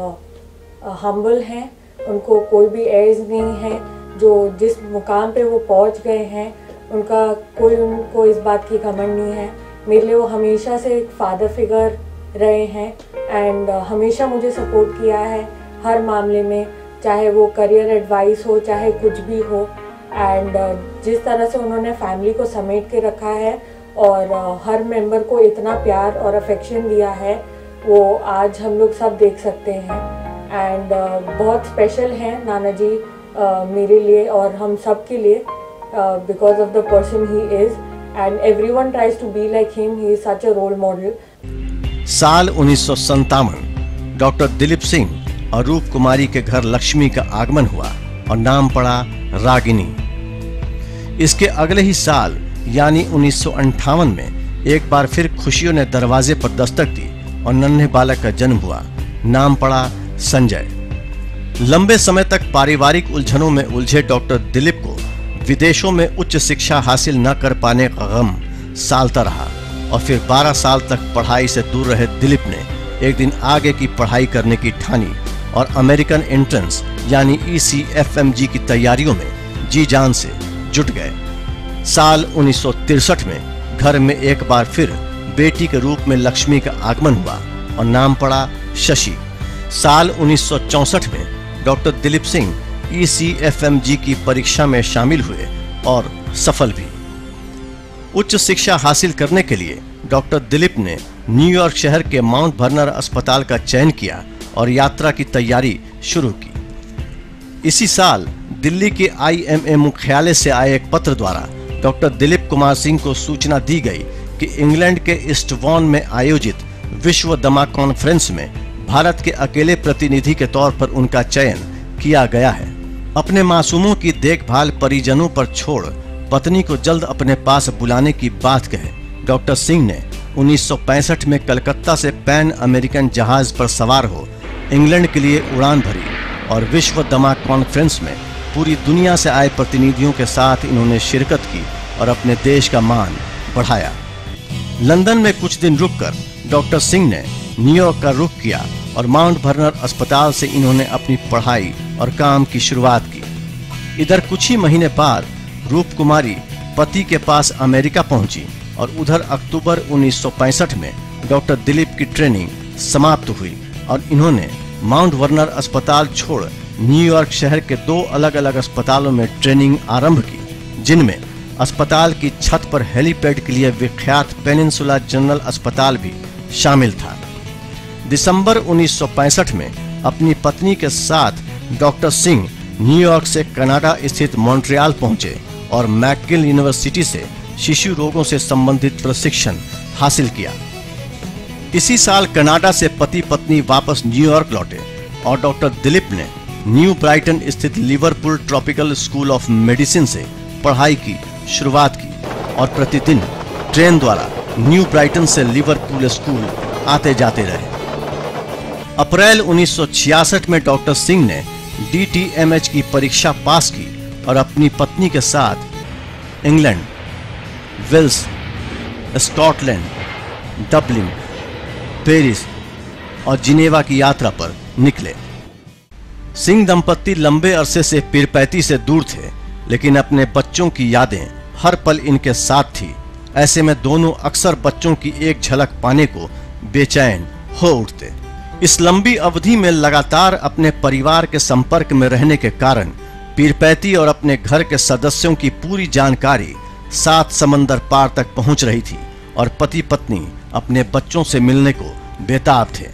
हम्बल हैं, उनको कोई भी एज नहीं है। जो जिस मुकाम पे वो पहुंच गए हैं उनका कोई उनको इस बात की घमंड नहीं है। मेरे लिए वो हमेशा से एक फादर फिगर रहे हैं एंड uh, हमेशा मुझे सपोर्ट किया है हर मामले में, चाहे वो करियर एडवाइस हो, चाहे कुछ भी हो। एंड uh, जिस तरह से उन्होंने फैमिली को समेट के रखा है और uh, हर मेंबर को इतना प्यार और अफेक्शन दिया है, वो आज हम लोग सब देख सकते हैं। एंड uh, बहुत स्पेशल हैं नाना जी uh, मेरे लिए और हम सब के लिए, because of the person he is. And everyone tries to be like him. He is such a role model. साल उन्नीस सौ सत्तावन डॉक्टर दिलीप सिंह और रूप कुमारी के घर लक्ष्मी का आगमन हुआ और नाम पड़ा रागिनी। इसके अगले ही साल यानी उन्नीस सौ अंठावन में एक बार फिर खुशियों ने दरवाजे पर दस्तक दी और नन्हे बालक का जन्म हुआ। नाम पड़ा संजय। लंबे समय तक पारिवारिक उलझनों में उलझे डॉक्टर दिलीप को विदेशों में उच्च शिक्षा हासिल न कर पाने का गम सालता रहा और फिर बारह साल तक पढ़ाई से दूर रहे दिलीप ने एक दिन आगे की पढ़ाई करने की ठानी और अमेरिकन एंट्रेंस यानी ई सी एफ एम जी की तैयारियों में जी जान से जुट गए। साल उन्नीस सौ तिरसठ में घर में एक बार फिर बेटी के रूप में लक्ष्मी का आगमन हुआ और नाम पड़ा शशि। साल उन्नीस सौ चौसठ में doctor Dilip Singh E C F M G की परीक्षा में शामिल हुए और सफल भी। उच्च शिक्षा हासिल करने के लिए डॉक्टर दिलीप ने न्यूयॉर्क शहर के माउंट वर्नर अस्पताल का चयन किया और यात्रा की तैयारी शुरू की। इसी साल दिल्ली के आई एम ए मुख्यालय से आए एक पत्र द्वारा डॉक्टर दिलीप कुमार सिंह को सूचना दी गई कि इंग्लैंड के ईस्टबॉर्न में आयोजित विश्व दमा कॉन्फ्रेंस में भारत के अकेले प्रतिनिधि के तौर पर उनका चयन किया गया है। अपने मासूमों की देखभाल परिजनों पर छोड़ पत्नी को जल्द अपने पास बुलाने की बात कहे डॉक्टर सिंह ने उन्नीस सौ पैंसठ में कलकत्ता से पैन अमेरिकन जहाज पर सवार हो इंग्लैंड के लिए उड़ान भरी और विश्व दमा कॉन्फ्रेंस में पूरी दुनिया से आए प्रतिनिधियों के साथ इन्होंने शिरकत की और अपने देश का मान बढ़ाया। लंदन में कुछ दिन रुककर डॉक्टर सिंह ने न्यूयॉर्क का रुख किया और माउंट वर्नर अस्पताल से इन्होंने अपनी पढ़ाई और काम की शुरुआत की। इधर कुछ ही महीने बाद रूप कुमारी पति के पास अमेरिका पहुंची और उधर अक्टूबर उन्नीस सौ पैंसठ में डॉक्टर दिलीप की ट्रेनिंग समाप्त हुई और इन्होंने माउंट वर्नर अस्पताल छोड़ न्यूयॉर्क शहर के दो अलग अलग अस्पतालों में ट्रेनिंग आरंभ की, जिनमें अस्पताल की छत पर हेलीपैड के लिए विख्यात पेनिनसुला जनरल अस्पताल भी शामिल था। दिसंबर उन्नीस सौ पैंसठ में अपनी पत्नी के साथ डॉक्टर सिंह न्यूयॉर्क से कनाडा स्थित मॉन्ट्रियल पहुंचे और मैकगिल यूनिवर्सिटी से शिशु रोगों से संबंधित प्रशिक्षण हासिल किया। इसी साल कनाडा से पति पत्नी वापस न्यूयॉर्क लौटे और डॉक्टर दिलीप ने न्यू ब्राइटन स्थित Liverpool tropical school of medicine से पढ़ाई की शुरुआत की और प्रतिदिन ट्रेन द्वारा न्यू ब्राइटन से लिवरपूल स्कूल आते जाते रहे। अप्रैल उन्नीस सौ छियासठ में डॉक्टर सिंह ने डी टी एम एच की परीक्षा पास की और अपनी पत्नी के साथ England, Wales, Scotland, Dublin, Paris और जिनेवा की यात्रा पर निकले। सिंह दंपत्ति लंबे अरसे से पीरपैती से दूर थे, लेकिन अपने बच्चों की यादें हर पल इनके साथ थी। ऐसे में दोनों अक्सर बच्चों की एक झलक पाने को बेचैन हो उठते। इस लंबी अवधि में लगातार अपने परिवार के संपर्क में रहने के कारण पीरपैती और अपने घर के सदस्यों की पूरी जानकारी सात समंदर पार तक पहुंच रही थी और पति पत्नी अपने बच्चों से मिलने को बेताब थे।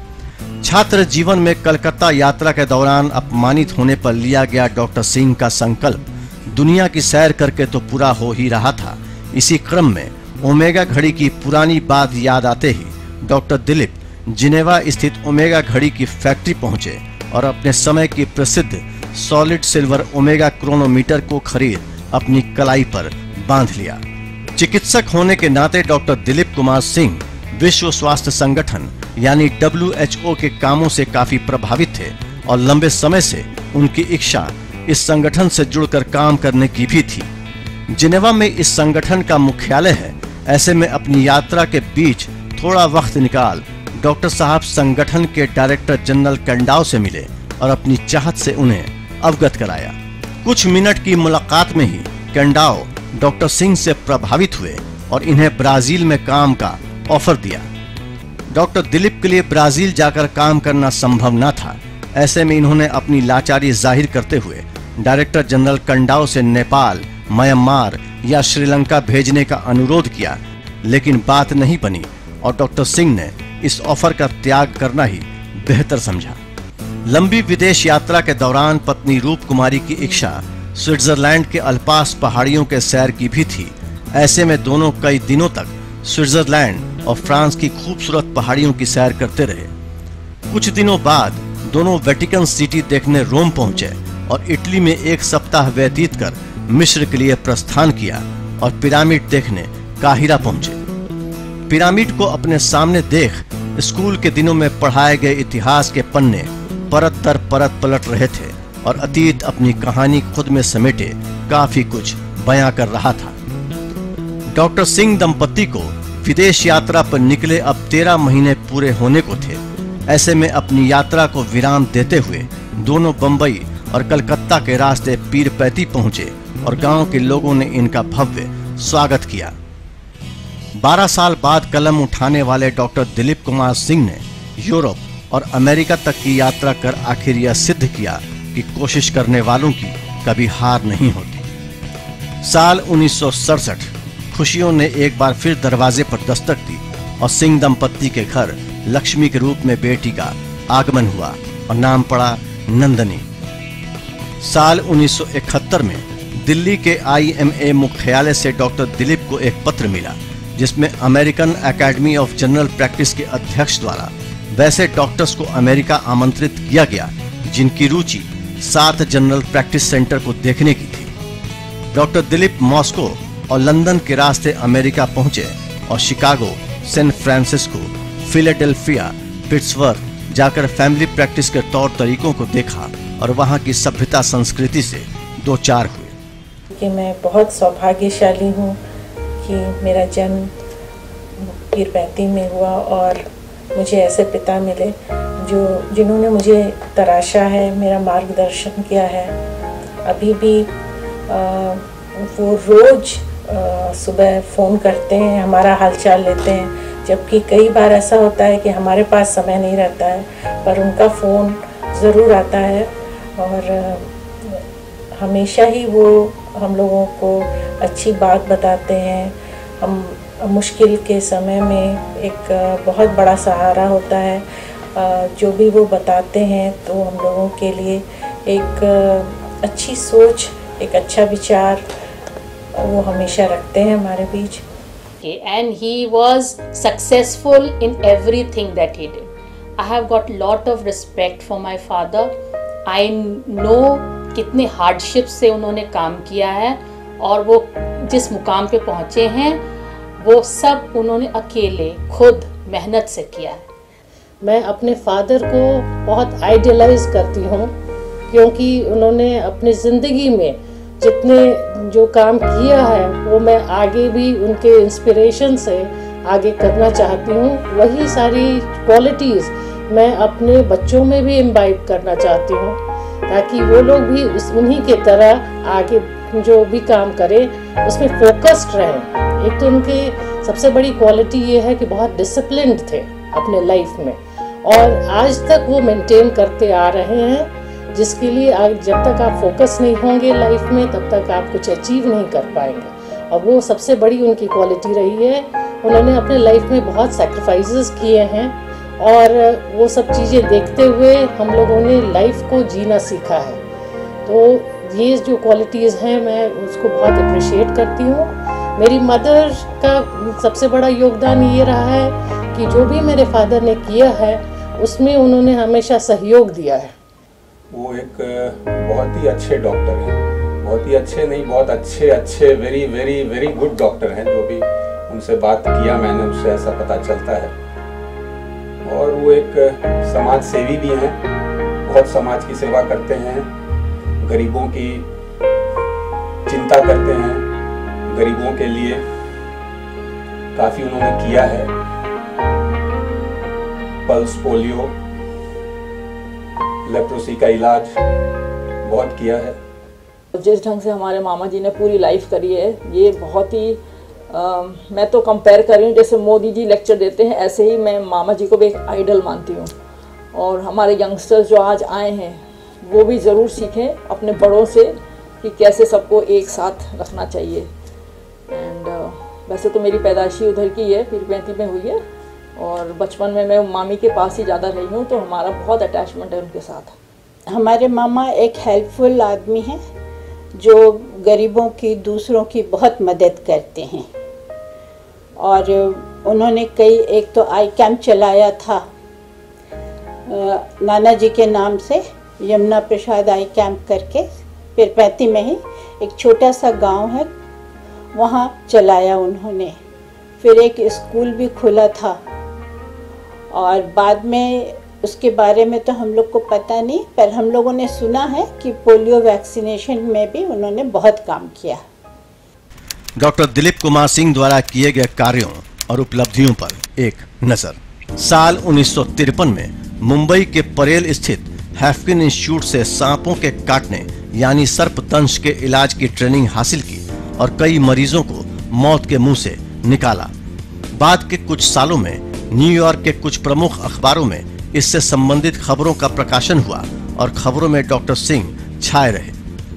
छात्र जीवन में कलकत्ता यात्रा के दौरान अपमानित होने पर लिया गया डॉक्टर सिंह का संकल्प दुनिया की सैर करके तो पूरा हो ही रहा था। इसी क्रम में ओमेगा घड़ी की पुरानी बात याद आते ही डॉक्टर दिलीप जिनेवा स्थित ओमेगा घड़ी की फैक्ट्री पहुंचे और अपने समय की प्रसिद्ध सॉलिड सिल्वर ओमेगा क्रोनोमीटर को खरीद अपनी कलाई पर बांध लिया। चिकित्सक होने के नाते डॉक्टर दिलीप कुमार सिंह विश्व स्वास्थ्य संगठन यानी डब्ल्यू एच ओ के कामों से काफी प्रभावित थे और लंबे समय से उनकी इच्छा इस संगठन से जुड़कर काम करने की भी थी। जिनेवा में इस संगठन का मुख्यालय है। ऐसे में अपनी यात्रा के बीच थोड़ा वक्त निकाल डॉक्टर साहब संगठन के डायरेक्टर जनरल कंडाओ से मिले और अपनी चाहत से उन्हें अवगत कराया। कुछ मिनट की मुलाकात में ही कंडाओ डॉक्टर सिंह से प्रभावित हुए और इन्हें ब्राजील में काम का ऑफर दिया। डॉक्टर दिलीप के लिए ब्राजील जाकर काम करना संभव न था। ऐसे में इन्होंने अपनी लाचारी जाहिर करते हुए डायरेक्टर जनरल कंडाओ से नेपाल, म्यांमार या श्रीलंका भेजने का अनुरोध किया, लेकिन बात नहीं बनी और डॉक्टर सिंह ने इस ऑफर का त्याग करना ही बेहतर समझा। लंबी विदेश यात्रा के दौरान पत्नी रूप कुमारी की इच्छा स्विट्जरलैंड के अल्पास पहाड़ियों के सैर की भी थी। ऐसे में दोनों कई दिनों तक स्विट्जरलैंड और फ्रांस की खूबसूरत पहाड़ियों की सैर करते रहे। कुछ दिनों बाद दोनों वेटिकन सिटी देखने रोम पहुंचे और इटली में एक सप्ताह व्यतीत कर मिस्र के लिए प्रस्थान किया और पिरामिड देखने काहिरा पहुंचे। पिरामिड को अपने सामने देख स्कूल के दिनों में पढ़ाए गए इतिहास के पन्ने परत दर परत पलट रहे थे और अतीत अपनी कहानी खुद में समेटे काफी कुछ बयां कर रहा था। डॉक्टर सिंह दंपत्ति को विदेश यात्रा पर निकले अब तेरह महीने पूरे होने को थे। ऐसे में अपनी यात्रा को विराम देते हुए दोनों बंबई और कलकत्ता के रास्ते पीरपैती पहुंचे और गांव के लोगों ने इनका भव्य स्वागत किया। बारह साल बाद कलम उठाने वाले डॉक्टर दिलीप कुमार सिंह ने यूरोप और अमेरिका तक की यात्रा कर आखिर यह सिद्ध किया कि कोशिश करने वालों की कभी हार नहीं होती। साल उन्नीस सौ सड़सठ खुशियों ने एक बार फिर दरवाजे पर दस्तक दी और सिंह दंपत्ति के घर लक्ष्मी के रूप में बेटी का आगमन हुआ और नाम पड़ा नंदनी। साल उन्नीस सौ इकहत्तर में दिल्ली के आई एम ए मुख्यालय से डॉक्टर दिलीप को एक पत्र मिला जिसमें American academy of general practice के अध्यक्ष द्वारा वैसे डॉक्टर्स को अमेरिका आमंत्रित किया गया जिनकी रुचि सात जनरल प्रैक्टिस सेंटर को देखने की थी। डॉक्टर दिलीप मॉस्को और लंदन के रास्ते अमेरिका पहुंचे और Chicago, San Francisco, Philadelphia, Pittsburgh जाकर फैमिली प्रैक्टिस के तौर तरीकों को देखा और वहां की सभ्यता संस्कृति से दो चार हुए। कि मैं बहुत सौभाग्यशाली हूँ कि मेरा जन्म पीरपैंती में हुआ और मुझे ऐसे पिता मिले जो जिन्होंने मुझे तराशा है, मेरा मार्गदर्शन किया है। अभी भी आ, वो रोज़ सुबह फ़ोन करते हैं, हमारा हालचाल लेते हैं, जबकि कई बार ऐसा होता है कि हमारे पास समय नहीं रहता है, पर उनका फ़ोन ज़रूर आता है और हमेशा ही वो हम लोगों को अच्छी बात बताते हैं। हम मुश्किल के समय में एक बहुत बड़ा सहारा होता है। जो भी वो बताते हैं तो हम लोगों के लिए एक अच्छी सोच, एक अच्छा विचार वो हमेशा रखते हैं हमारे बीच। And he was successful in everything that he did. I have got lot of respect for my father. I know कितने हार्डशिप से उन्होंने काम किया है और वो जिस मुकाम पे पहुँचे हैं वो सब उन्होंने अकेले खुद मेहनत से किया है। मैं अपने फादर को बहुत आइडियलाइज करती हूँ क्योंकि उन्होंने अपनी ज़िंदगी में जितने जो काम किया है वो मैं आगे भी उनके इंस्पिरेशन से आगे करना चाहती हूँ। वही सारी क्वालिटीज़ मैं अपने बच्चों में भी इम्बाइब करना चाहती हूँ ताकि वो लोग भी उस उन्हीं के तरह आगे जो भी काम करें उसमें फोकस्ड रहें। एक तो उनके सबसे बड़ी क्वालिटी ये है कि बहुत डिसिप्लिन्ड थे अपने लाइफ में और आज तक वो मेंटेन करते आ रहे हैं, जिसके लिए आज जब तक आप फोकस नहीं होंगे लाइफ में तब तक आप कुछ अचीव नहीं कर पाएंगे। और वो सबसे बड़ी उनकी क्वालिटी रही है। उन्होंने अपने लाइफ में बहुत सैक्रिफाइसेस किए हैं और वो सब चीज़ें देखते हुए हम लोगों ने लाइफ को जीना सीखा है। तो ये जो क्वालिटीज़ हैं मैं उसको बहुत अप्रिशिएट करती हूँ। मेरी मदर का सबसे बड़ा योगदान ये रहा है कि जो भी मेरे फादर ने किया है उसमें उन्होंने हमेशा सहयोग दिया है। वो एक बहुत ही अच्छे डॉक्टर हैं, बहुत ही अच्छे नहीं बहुत अच्छे अच्छे very very very good doctor हैं। जो भी उनसे बात किया मैंने उससे ऐसा पता चलता है। और वो एक समाज सेवी भी हैं, बहुत समाज की सेवा करते हैं, गरीबों की चिंता करते हैं, गरीबों के लिए काफ़ी उन्होंने किया है। पल्स पोलियो, लेप्रोसी का इलाज बहुत किया है। जिस ढंग से हमारे मामा जी ने पूरी लाइफ करी है ये बहुत ही आ, मैं तो कंपेयर कर रही हूँ जैसे मोदी जी लेक्चर देते हैं ऐसे ही मैं मामा जी को भी एक आइडल मानती हूँ। और हमारे यंगस्टर्स जो आज आए हैं वो भी ज़रूर सीखें अपने बड़ों से कि कैसे सबको एक साथ रखना चाहिए। एंड uh, वैसे तो मेरी पैदाइशी उधर की है, पीरपैंती में हुई है और बचपन में मैं मामी के पास ही ज़्यादा रही हूँ तो हमारा बहुत अटैचमेंट है उनके साथ। हमारे मामा एक हेल्पफुल आदमी हैं जो गरीबों की दूसरों की बहुत मदद करते हैं और उन्होंने कई एक तो आई कैंप चलाया था नाना जी के नाम से, यमुना प्रसाद आई कैंप करके पीरपैंती में ही एक छोटा सा गांव है वहाँ चलाया उन्होंने। फिर एक स्कूल भी खुला था और बाद में उसके बारे में तो हम लोग को पता नहीं, पर हम लोगों ने सुना है कि पोलियो वैक्सीनेशन में भी उन्होंने बहुत काम किया। डॉक्टर दिलीप कुमार सिंह द्वारा किए गए कार्यों और उपलब्धियों पर एक नजर। साल उन्नीस सौ तिरपन में मुंबई के परेल स्थित हैफकिन इंस्टीट्यूट से सांपों के काटने यानी सर्पदंश के इलाज की ट्रेनिंग हासिल की और कई मरीजों को मौत के मुंह से निकाला। बाद के कुछ सालों में न्यूयॉर्क के कुछ प्रमुख अखबारों में इससे संबंधित खबरों का प्रकाशन हुआ और खबरों में डॉक्टर सिंह छाए रहे।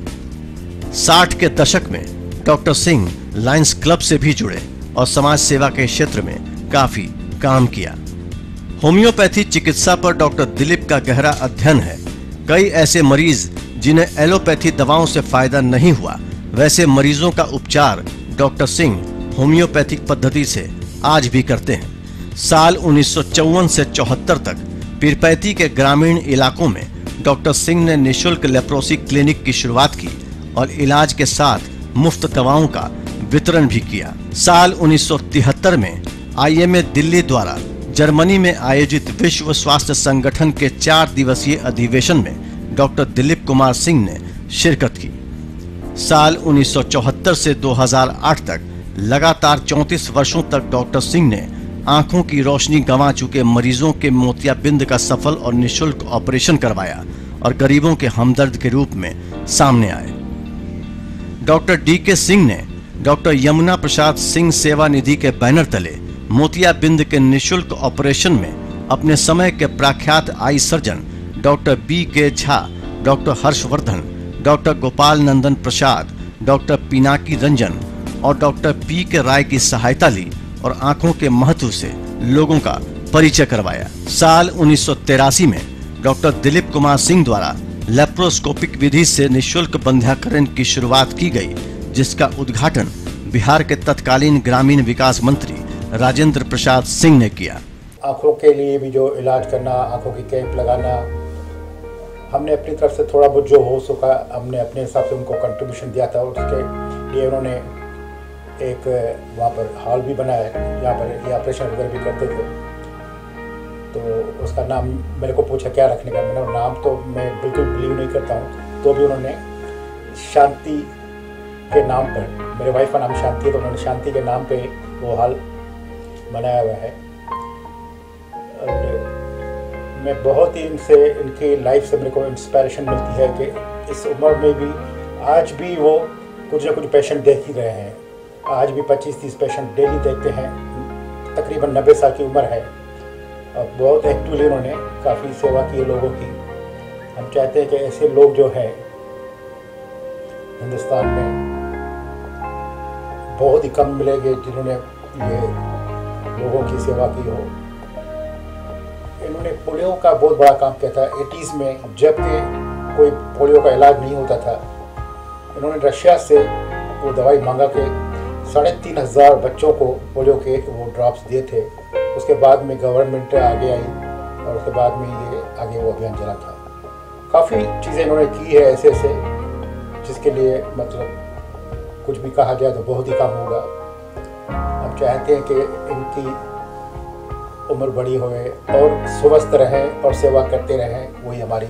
साठ के दशक में डॉक्टर सिंह लायंस क्लब से भी जुड़े और समाज सेवा के क्षेत्र में काफी काम किया। होम्योपैथी चिकित्सा पर डॉक्टर दिलीप का गहरा अध्ययन है। कई ऐसे मरीज जिन्हें एलोपैथी दवाओं से फायदा नहीं हुआ, वैसे मरीजों का उपचार डॉक्टर सिंह होम्योपैथिक पद्धति से आज भी करते हैं। साल उन्नीस सौ चौवन से चौहत्तर तक पीरपैंती के ग्रामीण इलाकों में डॉक्टर सिंह ने निशुल्क लेप्रोसी क्लिनिक की शुरुआत की और इलाज के साथ मुफ्त दवाओं का वितरण भी किया। साल उन्नीस सौ तिहत्तर में आई एम ए दिल्ली द्वारा जर्मनी में आयोजित विश्व स्वास्थ्य संगठन के चार दिवसीय अधिवेशन में डॉक्टर दिलीप कुमार सिंह ने शिरकत की। साल उन्नीस सौ चौहत्तर से दो हज़ार आठ तक लगातार चौंतीस वर्षों तक डॉक्टर सिंह ने आंखों की रोशनी गंवा चुके मरीजों के मोतियाबिंद का सफल और निःशुल्क ऑपरेशन करवाया और गरीबों के हमदर्द के रूप में सामने आए। डॉक्टर डी के सिंह ने डॉक्टर यमुना प्रसाद सिंह सेवा निधि के बैनर तले मोतियाबिंद के निःशुल्क ऑपरेशन में अपने समय के प्रख्यात eye surgeon doctor B K Jha, doctor Harshvardhan, doctor Gopal Nandan Prasad, doctor Pinaki Ranjan और डॉक्टर पी के राय की सहायता ली और आंखों के महत्व से लोगों का परिचय करवाया। साल उन्नीस सौ तिरासी में डॉक्टर दिलीप कुमार सिंह द्वारा लेप्रोस्कोपिक विधि से निःशुल्क बंध्याकरण की शुरुआत की गई, जिसका उद्घाटन बिहार के तत्कालीन ग्रामीण विकास मंत्री राजेंद्र प्रसाद सिंह ने किया। आंखों के लिए भी जो इलाज करना, आंखों की कैंप लगाना, हमने अपनी तरफ से थोड़ा बहुत जो हो सका हमने अपने हिसाब से उनको कंट्रीब्यूशन दिया था। उसके लिए उन्होंने एक वहाँ पर हॉल भी बनाया जहाँ पर ये ऑपरेशन वगैरह भी करते थे। तो उसका नाम मेरे को पूछा क्या रखने का, मैंने नाम तो मैं बिल्कुल बिलीव नहीं करता हूँ, तो भी उन्होंने शांति के नाम पर, मेरे वाइफ का नाम शांति है तो उन्होंने शांति के नाम पे वो हॉल बनाया हुआ है। और मैं बहुत ही इनसे, इनकी लाइफ से मेरे को इंस्पिरेशन मिलती है कि इस उम्र में भी आज भी वो कुछ ना कुछ पेशेंट देख ही रहे हैं। आज भी पच्चीस तीस पेशेंट डेली देखते हैं। तकरीबन नब्बे साल की उम्र है और बहुत एक्टिवली उन्होंने काफ़ी सेवा की है लोगों की। हम चाहते हैं कि ऐसे लोग जो हैं हिंदुस्तान में बहुत ही कम मिलेंगे जिन्होंने ये लोगों की सेवा की हो। इन्होंने पोलियो का बहुत बड़ा काम किया था एटीज़ में, जबकि कोई पोलियो का इलाज नहीं होता था। इन्होंने रशिया से वो दवाई मंगा के साढ़े तीन हज़ार बच्चों को पोलियो के वो ड्रॉप्स दिए थे। उसके बाद में गवर्नमेंट आगे आई और उसके बाद में ये आगे वो अभियान चला था। काफ़ी चीज़ें इन्होंने की है ऐसे ऐसे, जिसके लिए मतलब कुछ भी कहा जाए तो बहुत ही कम होगा। हम चाहते हैं कि इनकी उम्र बड़ी होए और स्वस्थ रहें और सेवा करते रहें, वही हमारी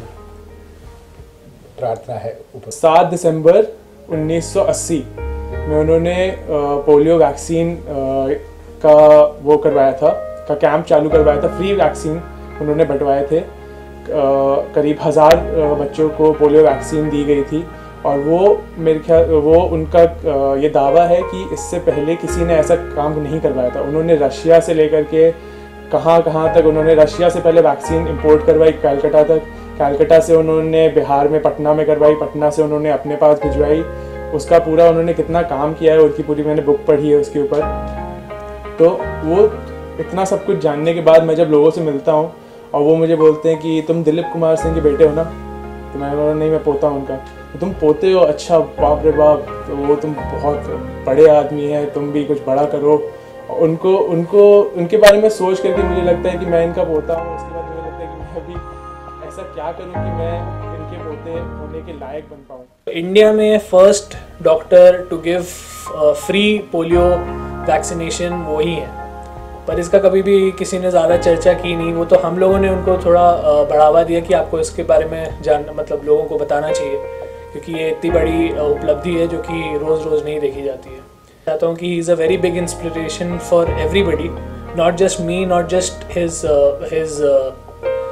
प्रार्थना है। सात दिसंबर उन्नीस सौ अस्सी में उन्होंने पोलियो वैक्सीन का वो करवाया था, का कैंप चालू करवाया था। फ्री वैक्सीन उन्होंने बंटवाए थे। करीब हज़ार बच्चों को पोलियो वैक्सीन दी गई थी और वो मेरे ख्याल वो उनका ये दावा है कि इससे पहले किसी ने ऐसा काम नहीं करवाया था। उन्होंने रशिया से लेकर के कहाँ कहाँ तक उन्होंने रशिया से पहले वैक्सीन इंपोर्ट करवाई कलकत्ता तक, कलकत्ता से उन्होंने बिहार में पटना में करवाई, पटना से उन्होंने अपने पास भिजवाई। उसका पूरा उन्होंने कितना काम किया है उनकी पूरी मैंने बुक पढ़ी है उसके ऊपर। तो वो इतना सब कुछ जानने के बाद मैं जब लोगों से मिलता हूँ और वो मुझे बोलते हैं कि तुम दिलीप कुमार सिंह के बेटे हो ना, तो मैं बोला नहीं मैं पोता हूँ उनका। तो तुम पोते हो, अच्छा बाप रे बाप, तो वो तुम बहुत बड़े आदमी हैं, तुम भी कुछ बड़ा करो। उनको उनको उनके बारे में सोच करके मुझे लगता है कि मैं इनका पोता हूँ। उसके बाद मुझे लगता है कि मैं भी ऐसा क्या करूँ कि मैं इनके पोते होने के लायक बन पाऊँ। इंडिया में first doctor to give free polio vaccination वो ही है, पर इसका कभी भी किसी ने ज़्यादा चर्चा की नहीं। वो तो हम लोगों ने उनको थोड़ा बढ़ावा दिया कि आपको इसके बारे में जान मतलब लोगों को बताना चाहिए, क्योंकि ये इतनी बड़ी उपलब्धि है जो कि रोज़ रोज़ नहीं देखी जाती है। चाहता हूँ कि he is a very big inspiration for everybody, not just me, not just his his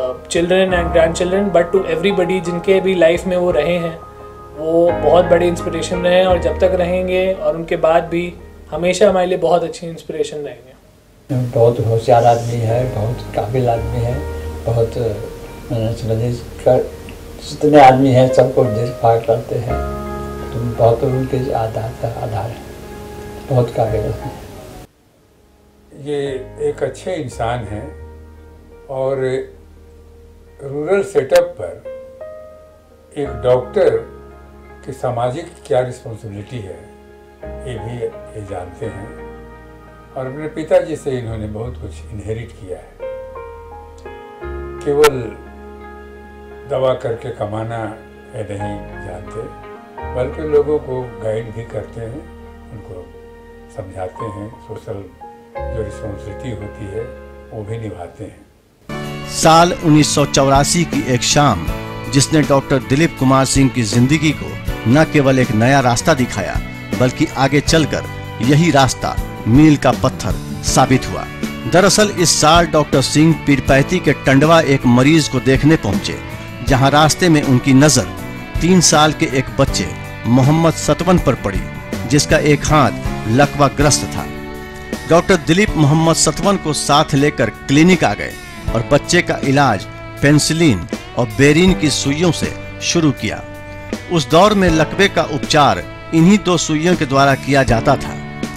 children and grandchildren, but to everybody जिनके भी लाइफ में वो रहे हैं, वो बहुत बड़े इंस्पिरेशन रहे हैं और जब तक रहेंगे और उनके बाद भी हमेशा हमारे लिए बहुत अच्छी इंस्पिरेशन रहेंगे। बहुत होशियार आदमी है, बहुत काबिल आदमी है, बहुत समझिए जितने आदमी हैं सबको देखभाल करते हैं, तुम बहुत उनके आधार आधार है, बहुत काबिल है। ये एक अच्छे इंसान हैं और रूरल सेटअप पर एक डॉक्टर की सामाजिक क्या रिस्पॉन्सिबिलिटी है ये भी ये जानते हैं और अपने पिताजी से इन्होंने बहुत कुछ इनहेरिट किया है। केवल दवा करके कमाना ये नहीं जानते, बल्कि लोगों को गाइड भी करते हैं, उनको समझाते हैं, सोशल जो रिस्पॉन्सिबिलिटी होती है वो भी निभाते हैं। साल उन्नीस सौ चौरासी की एक शाम जिसने डॉक्टर दिलीप कुमार सिंह की जिंदगी को न केवल एक नया रास्ता दिखाया बल्कि आगे चलकर यही रास्ता मील का पत्थर साबित हुआ। दरअसल इस साल डॉक्टर सिंह पीरपैती के टंडवा एक मरीज को देखने पहुंचे, जहां रास्ते में उनकी नजर तीन साल के एक बच्चे मोहम्मद सतवन पर पड़ी, जिसका एक हाथ लकवाग्रस्त था। डॉक्टर दिलीप मोहम्मद सतवन को साथ लेकर क्लिनिक आ गए और बच्चे का इलाज पेनिसिलिन और बेरिन की सुइयों से शुरू किया। उस दौर में लकवे का उपचार इन्हीं दो सुइयों के द्वारा किया जाता था।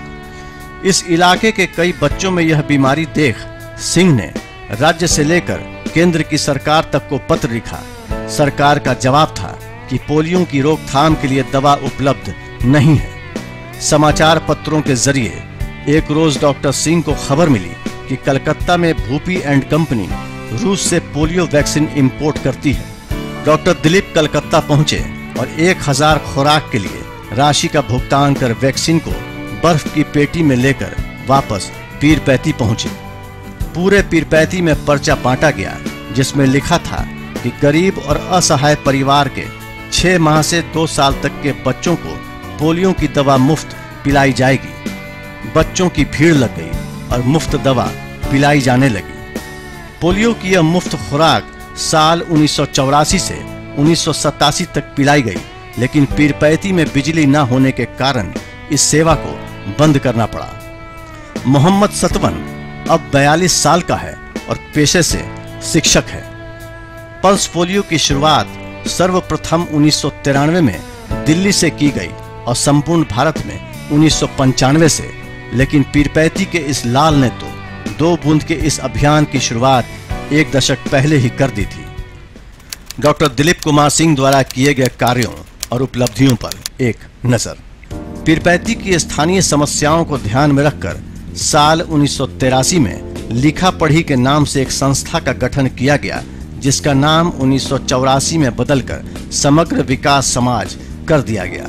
इस इलाके के कई बच्चों में यह बीमारी देख सिंह ने राज्य से लेकर केंद्र की सरकार तक को पत्र लिखा। सरकार का जवाब था कि पोलियो की रोकथाम के लिए दवा उपलब्ध नहीं है। समाचार पत्रों के जरिए एक रोज डॉक्टर सिंह को खबर मिली कि कलकत्ता में भूपी एंड कंपनी रूस से पोलियो वैक्सीन इंपोर्ट करती है। डॉक्टर दिलीप कलकत्ता पहुंचे और एक हजार खुराक के लिए राशि का भुगतान कर वैक्सीन को बर्फ की पेटी में लेकर वापस पीरपैती पहुंचे। पूरे पीरपैती में पर्चा बांटा गया जिसमें लिखा था कि गरीब और असहाय परिवार के छह माह से दो साल तक के बच्चों को पोलियो की दवा मुफ्त पिलाई जाएगी। बच्चों की भीड़ लग गई और मुफ्त दवा पिलाई जाने लगी। पोलियो की यह मुफ्त खुराक साल उन्नीस सौ चौरासी से उन्नीस सौ सतासी तक पिलाई गई, लेकिन पीरपैती में बिजली न होने के कारण इस सेवा को बंद करना पड़ा। मोहम्मद सतवन अब बयालीस साल का है और पेशे से शिक्षक है। पल्स पोलियो की शुरुआत सर्वप्रथम उन्नीस सौ तिरानवे में दिल्ली से की गई और संपूर्ण भारत में उन्नीस सौ पंचानवे से, लेकिन पीरपैती के इस लाल ने तो दो बूंद के इस अभियान की शुरुआत एक दशक पहले ही कर दी थी। डॉक्टर दिलीप कुमार सिंह द्वारा किए गए कार्यों और उपलब्धियों पर एक नजर। पीरपैती की स्थानीय समस्याओं को ध्यान में रखकर साल उन्नीस सौ तिरासी में लिखा पढ़ी के नाम से एक संस्था का गठन किया गया, जिसका नाम उन्नीस सौ चौरासी में बदलकर समग्र विकास समाज कर दिया गया।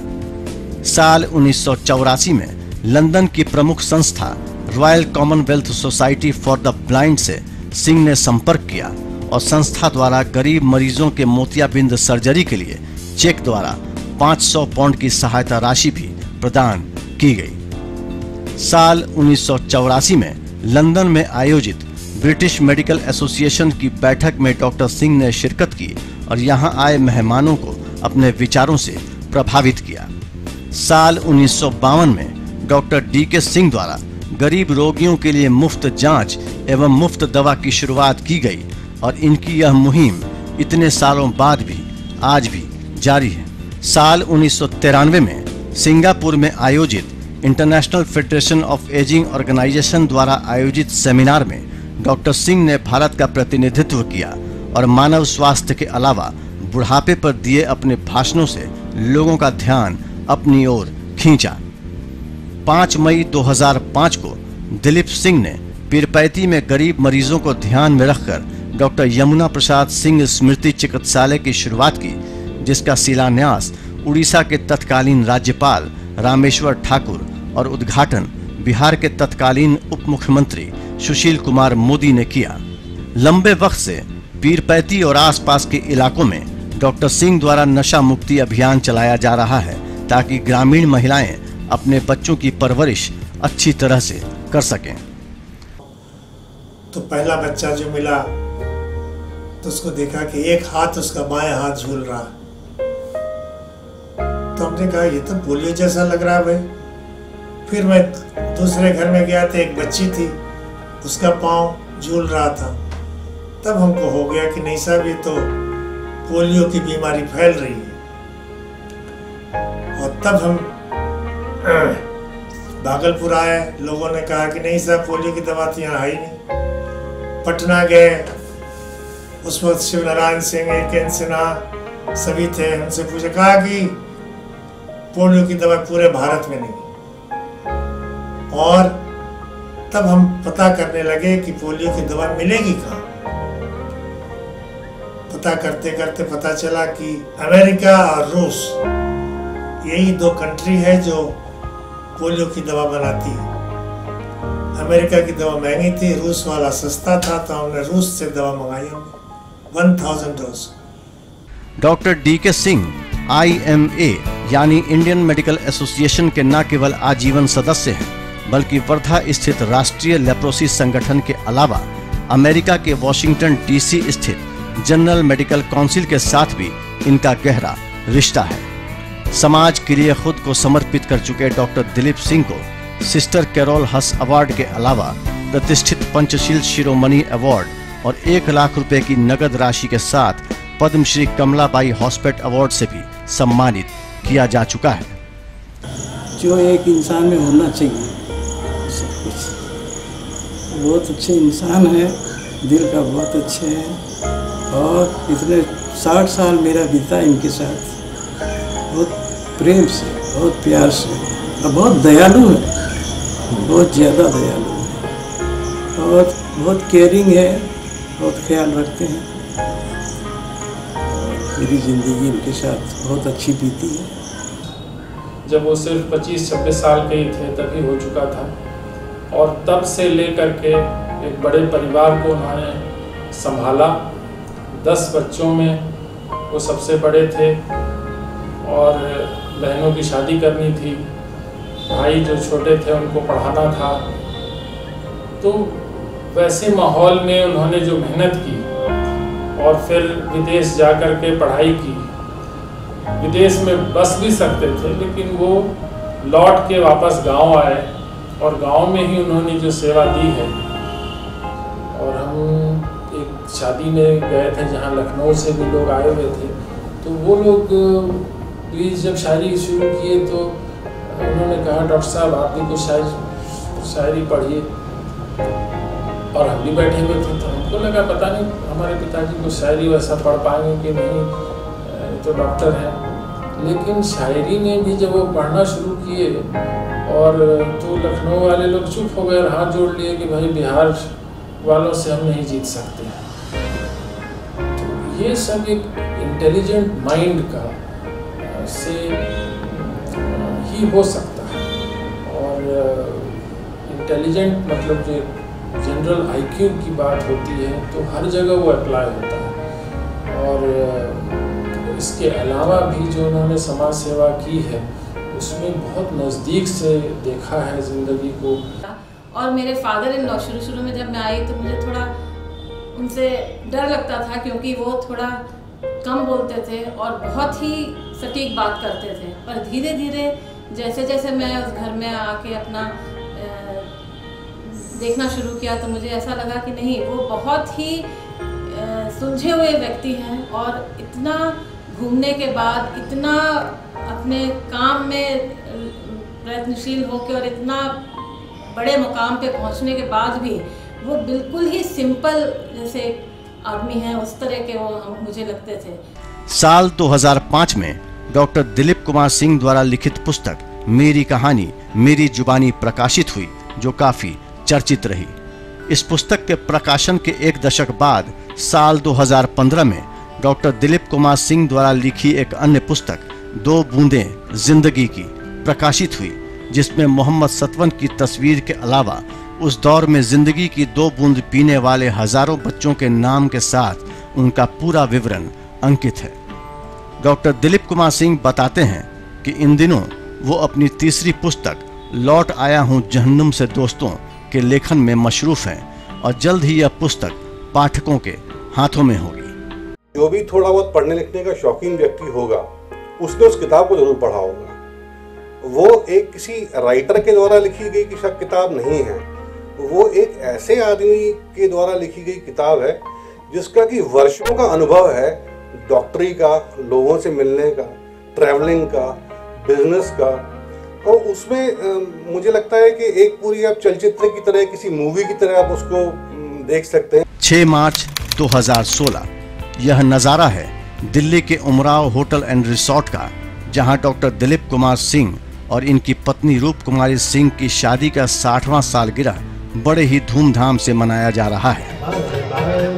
साल उन्नीस सौ चौरासी में लंदन की प्रमुख संस्था royal commonwealth society for the blind से सिंह ने संपर्क किया और संस्था द्वारा गरीब मरीजों के मोतियाबिंद सर्जरी के लिए चेक द्वारा पाँच सौ पाउंड की सहायता राशि भी प्रदान की गई। साल उन्नीस सौ चौरासी में लंदन में आयोजित ब्रिटिश मेडिकल एसोसिएशन की बैठक में डॉक्टर सिंह ने शिरकत की और यहां आए मेहमानों को अपने विचारों से प्रभावित किया। साल उन्नीस सौ बावन में डॉक्टर डी के सिंह द्वारा गरीब रोगियों के लिए मुफ्त जांच एवं मुफ्त दवा की शुरुआत की गई और इनकी यह मुहिम इतने सालों बाद भी आज भी जारी है। साल उन्नीस सौ तिरानवे में सिंगापुर में आयोजित international federation of ageing organisation द्वारा आयोजित सेमिनार में डॉक्टर सिंह ने भारत का प्रतिनिधित्व किया और मानव स्वास्थ्य के अलावा बुढ़ापे पर दिए अपने भाषणों से लोगों का ध्यान अपनी ओर खींचा। पाँच मई दो हज़ार पाँच को दिलीप सिंह ने पीरपैती में गरीब मरीजों को ध्यान में रखकर डॉक्टर यमुना प्रसाद सिंह स्मृति चिकित्सालय की शुरुआत की, जिसका शिलान्यास उड़ीसा के तत्कालीन राज्यपाल रामेश्वर ठाकुर और उद्घाटन बिहार के तत्कालीन उप मुख्यमंत्री सुशील कुमार मोदी ने किया। लंबे वक्त से पीरपैती और आसपास के इलाकों में डॉक्टर सिंह द्वारा नशा मुक्ति अभियान चलाया जा रहा है ताकि ग्रामीण महिलाएं अपने बच्चों की परवरिश अच्छी तरह से कर सकें। तो पहला बच्चा जो मिला तो उसको देखा कि एक हाथ उसका बायां हाथ झूल रहा। तो हमने कहा ये तो पोलियो जैसा लग रहा है भाई। फिर मैं दूसरे घर में गया तो एक बच्ची थी, उसका पाँव झूल रहा था। तब हमको हो गया कि नहीं साहब ये तो पोलियो की बीमारी फैल रही है। और तब हम भागलपुर आए, लोगों ने कहा कि नहीं साहब पोलियो की दवा तो यहाँ है ही नहीं। पटना गए, उस वक्त शिव नारायण सिंह, के सिन्हा सभी थे। उनसे पूछा, कहा कि पोलियो की दवा पूरे भारत में नहीं। और तब हम पता करने लगे कि पोलियो की दवा मिलेगी कहाँ। पता करते करते पता चला कि अमेरिका और रूस यही दो कंट्री है जो पोलियो की दवा बनाती है। अमेरिका की दवा महंगी थी, रूस वाला सस्ता था, तो हमने रूस से दवा मंगाई हमने one thousand dose. Doctor D K Singh आई एम ए यानी इंडियन मेडिकल एसोसिएशन के न केवल आजीवन सदस्य हैं, बल्कि वर्धा स्थित राष्ट्रीय लेप्रोसी संगठन के अलावा अमेरिका के वॉशिंगटन डीसी स्थित जनरल मेडिकल काउंसिल के साथ भी इनका गहरा रिश्ता है। समाज के लिए खुद को समर्पित कर चुके डॉक्टर दिलीप सिंह को सिस्टर कैरोल हस अवार्ड के अलावा प्रतिष्ठित पंचशील शिरोमणि अवार्ड और एक लाख रुपए की नगद राशि के साथ पद्मश्री कमलाबाई हॉस्पिटल अवार्ड से भी सम्मानित किया जा चुका है। जो एक इंसान में होना चाहिए सब कुछ, बहुत अच्छे इंसान है, दिल का बहुत अच्छे हैं। और इतने साठ साल मेरा बीता इनके साथ, बहुत प्रेम से, बहुत प्यार से, और बहुत दयालु है, बहुत ज़्यादा दयालु है, और बहुत केयरिंग है, बहुत ख्याल रखते हैं। मेरी ज़िंदगी इनके साथ बहुत अच्छी बीती है। जब वो सिर्फ पच्चीस छब्बीस साल के ही थे तभी हो चुका था, और तब से लेकर के एक बड़े परिवार को उन्होंने संभाला। दस बच्चों में वो सबसे बड़े थे, और बहनों की शादी करनी थी, भाई जो छोटे थे उनको पढ़ाना था। तो वैसे माहौल में उन्होंने जो मेहनत की और फिर विदेश जा कर के पढ़ाई की। विदेश में बस भी सकते थे, लेकिन वो लौट के वापस गांव आए और गांव में ही उन्होंने जो सेवा दी है। और हम एक शादी में गए थे जहां लखनऊ से भी लोग आए हुए थे, तो वो लोग भी जब शायरी शुरू किए तो उन्होंने कहा, डॉक्टर साहब आप भी कुछ शायरी शायरी पढ़िए। और हम भी बैठे हुए थे, तो हमको लगा पता नहीं हमारे पिताजी को शायरी वैसा पढ़ पाएंगे कि नहीं, तो डॉक्टर हैं। लेकिन शायरी में भी जब वो पढ़ना शुरू किए और तो लखनऊ वाले लोग चुप हो गए और हाथ जोड़ लिए कि भाई बिहार वालों से हम नहीं जीत सकते। तो ये सब एक इंटेलिजेंट माइंड का से ही हो सकता है। और इंटेलिजेंट मतलब जो जनरल आईक्यू की बात होती है तो हर जगह वो अप्लाई होता है। और इसके अलावा भी जो उन्होंने समाज सेवा की है उसमें बहुत नज़दीक से देखा है ज़िंदगी को। और मेरे फादर इन लॉ शुरू शुरू में जब मैं आई तो मुझे थोड़ा उनसे डर लगता था, क्योंकि वो थोड़ा कम बोलते थे और बहुत ही सटीक बात करते थे। पर धीरे धीरे जैसे जैसे मैं उस घर में आके अपना ए, देखना शुरू किया तो मुझे ऐसा लगा कि नहीं, वो बहुत ही ए, सुलझे हुए व्यक्ति हैं। और इतना घूमने के बाद, इतना अपने काम में प्रयत्नशील होकर और इतना बड़े मुकाम पे पहुंचने के बाद भी वो बिल्कुल ही सिंपल जैसे आदमी हैं, उस तरह के वो मुझे लगते थे। साल दो हज़ार पाँच में डॉक्टर दिलीप कुमार सिंह द्वारा लिखित पुस्तक मेरी कहानी मेरी जुबानी प्रकाशित हुई, जो काफी चर्चित रही। इस पुस्तक के प्रकाशन के एक दशक बाद साल दो हज़ार पंद्रह में डॉक्टर दिलीप कुमार सिंह द्वारा लिखी एक अन्य पुस्तक दो बूंदें जिंदगी की प्रकाशित हुई, जिसमें मोहम्मद सतवन की तस्वीर के अलावा उस दौर में जिंदगी की दो बूंद पीने वाले हजारों बच्चों के नाम के साथ उनका पूरा विवरण अंकित है। डॉक्टर दिलीप कुमार सिंह बताते हैं कि इन दिनों वो अपनी तीसरी पुस्तक लौट आया हूं जहन्नुम से दोस्तों के लेखन में मशरूफ हैं और जल्द ही यह पुस्तक पाठकों के हाथों में होगी। जो भी थोड़ा बहुत पढ़ने लिखने का शौकीन व्यक्ति होगा उसने उस किताब को जरूर पढ़ा होगा। वो एक किसी राइटर के द्वारा लिखी गई किताब किताब नहीं है, वो एक ऐसे आदमी के द्वारा लिखी गई किताब है जिसका कि वर्षों का अनुभव है डॉक्टरी का, लोगों से मिलने का, ट्रैवलिंग का, बिजनेस का। और उसमें मुझे लगता है कि एक पूरी आप चलचित्र की तरह, किसी मूवी की तरह आप उसको देख सकते हैं। छह मार्च दो हज़ार सोलह यह नज़ारा है दिल्ली के उमराव होटल एंड रिसोर्ट का, जहां डॉक्टर दिलीप कुमार सिंह और इनकी पत्नी रूप कुमारी सिंह की शादी का साठवां सालगिरह बड़े ही धूमधाम से मनाया जा रहा है।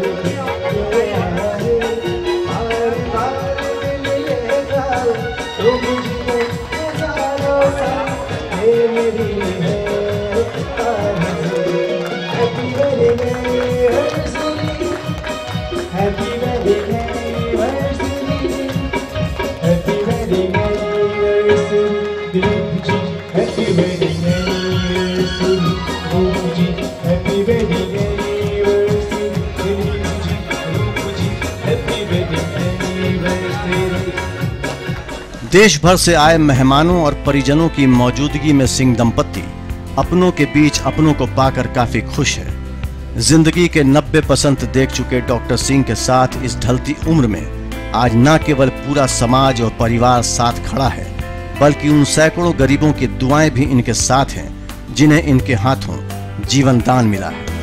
देश भर से आए मेहमानों और परिजनों की मौजूदगी में सिंह दंपत्ति अपनों के बीच अपनों को पाकर काफी खुश है। जिंदगी के नब्बे बसंत देख चुके डॉक्टर सिंह के साथ इस ढलती उम्र में आज न केवल पूरा समाज और परिवार साथ खड़ा है, बल्कि उन सैकड़ों गरीबों की दुआएं भी इनके साथ हैं जिन्हें इनके हाथों जीवन दान मिला है।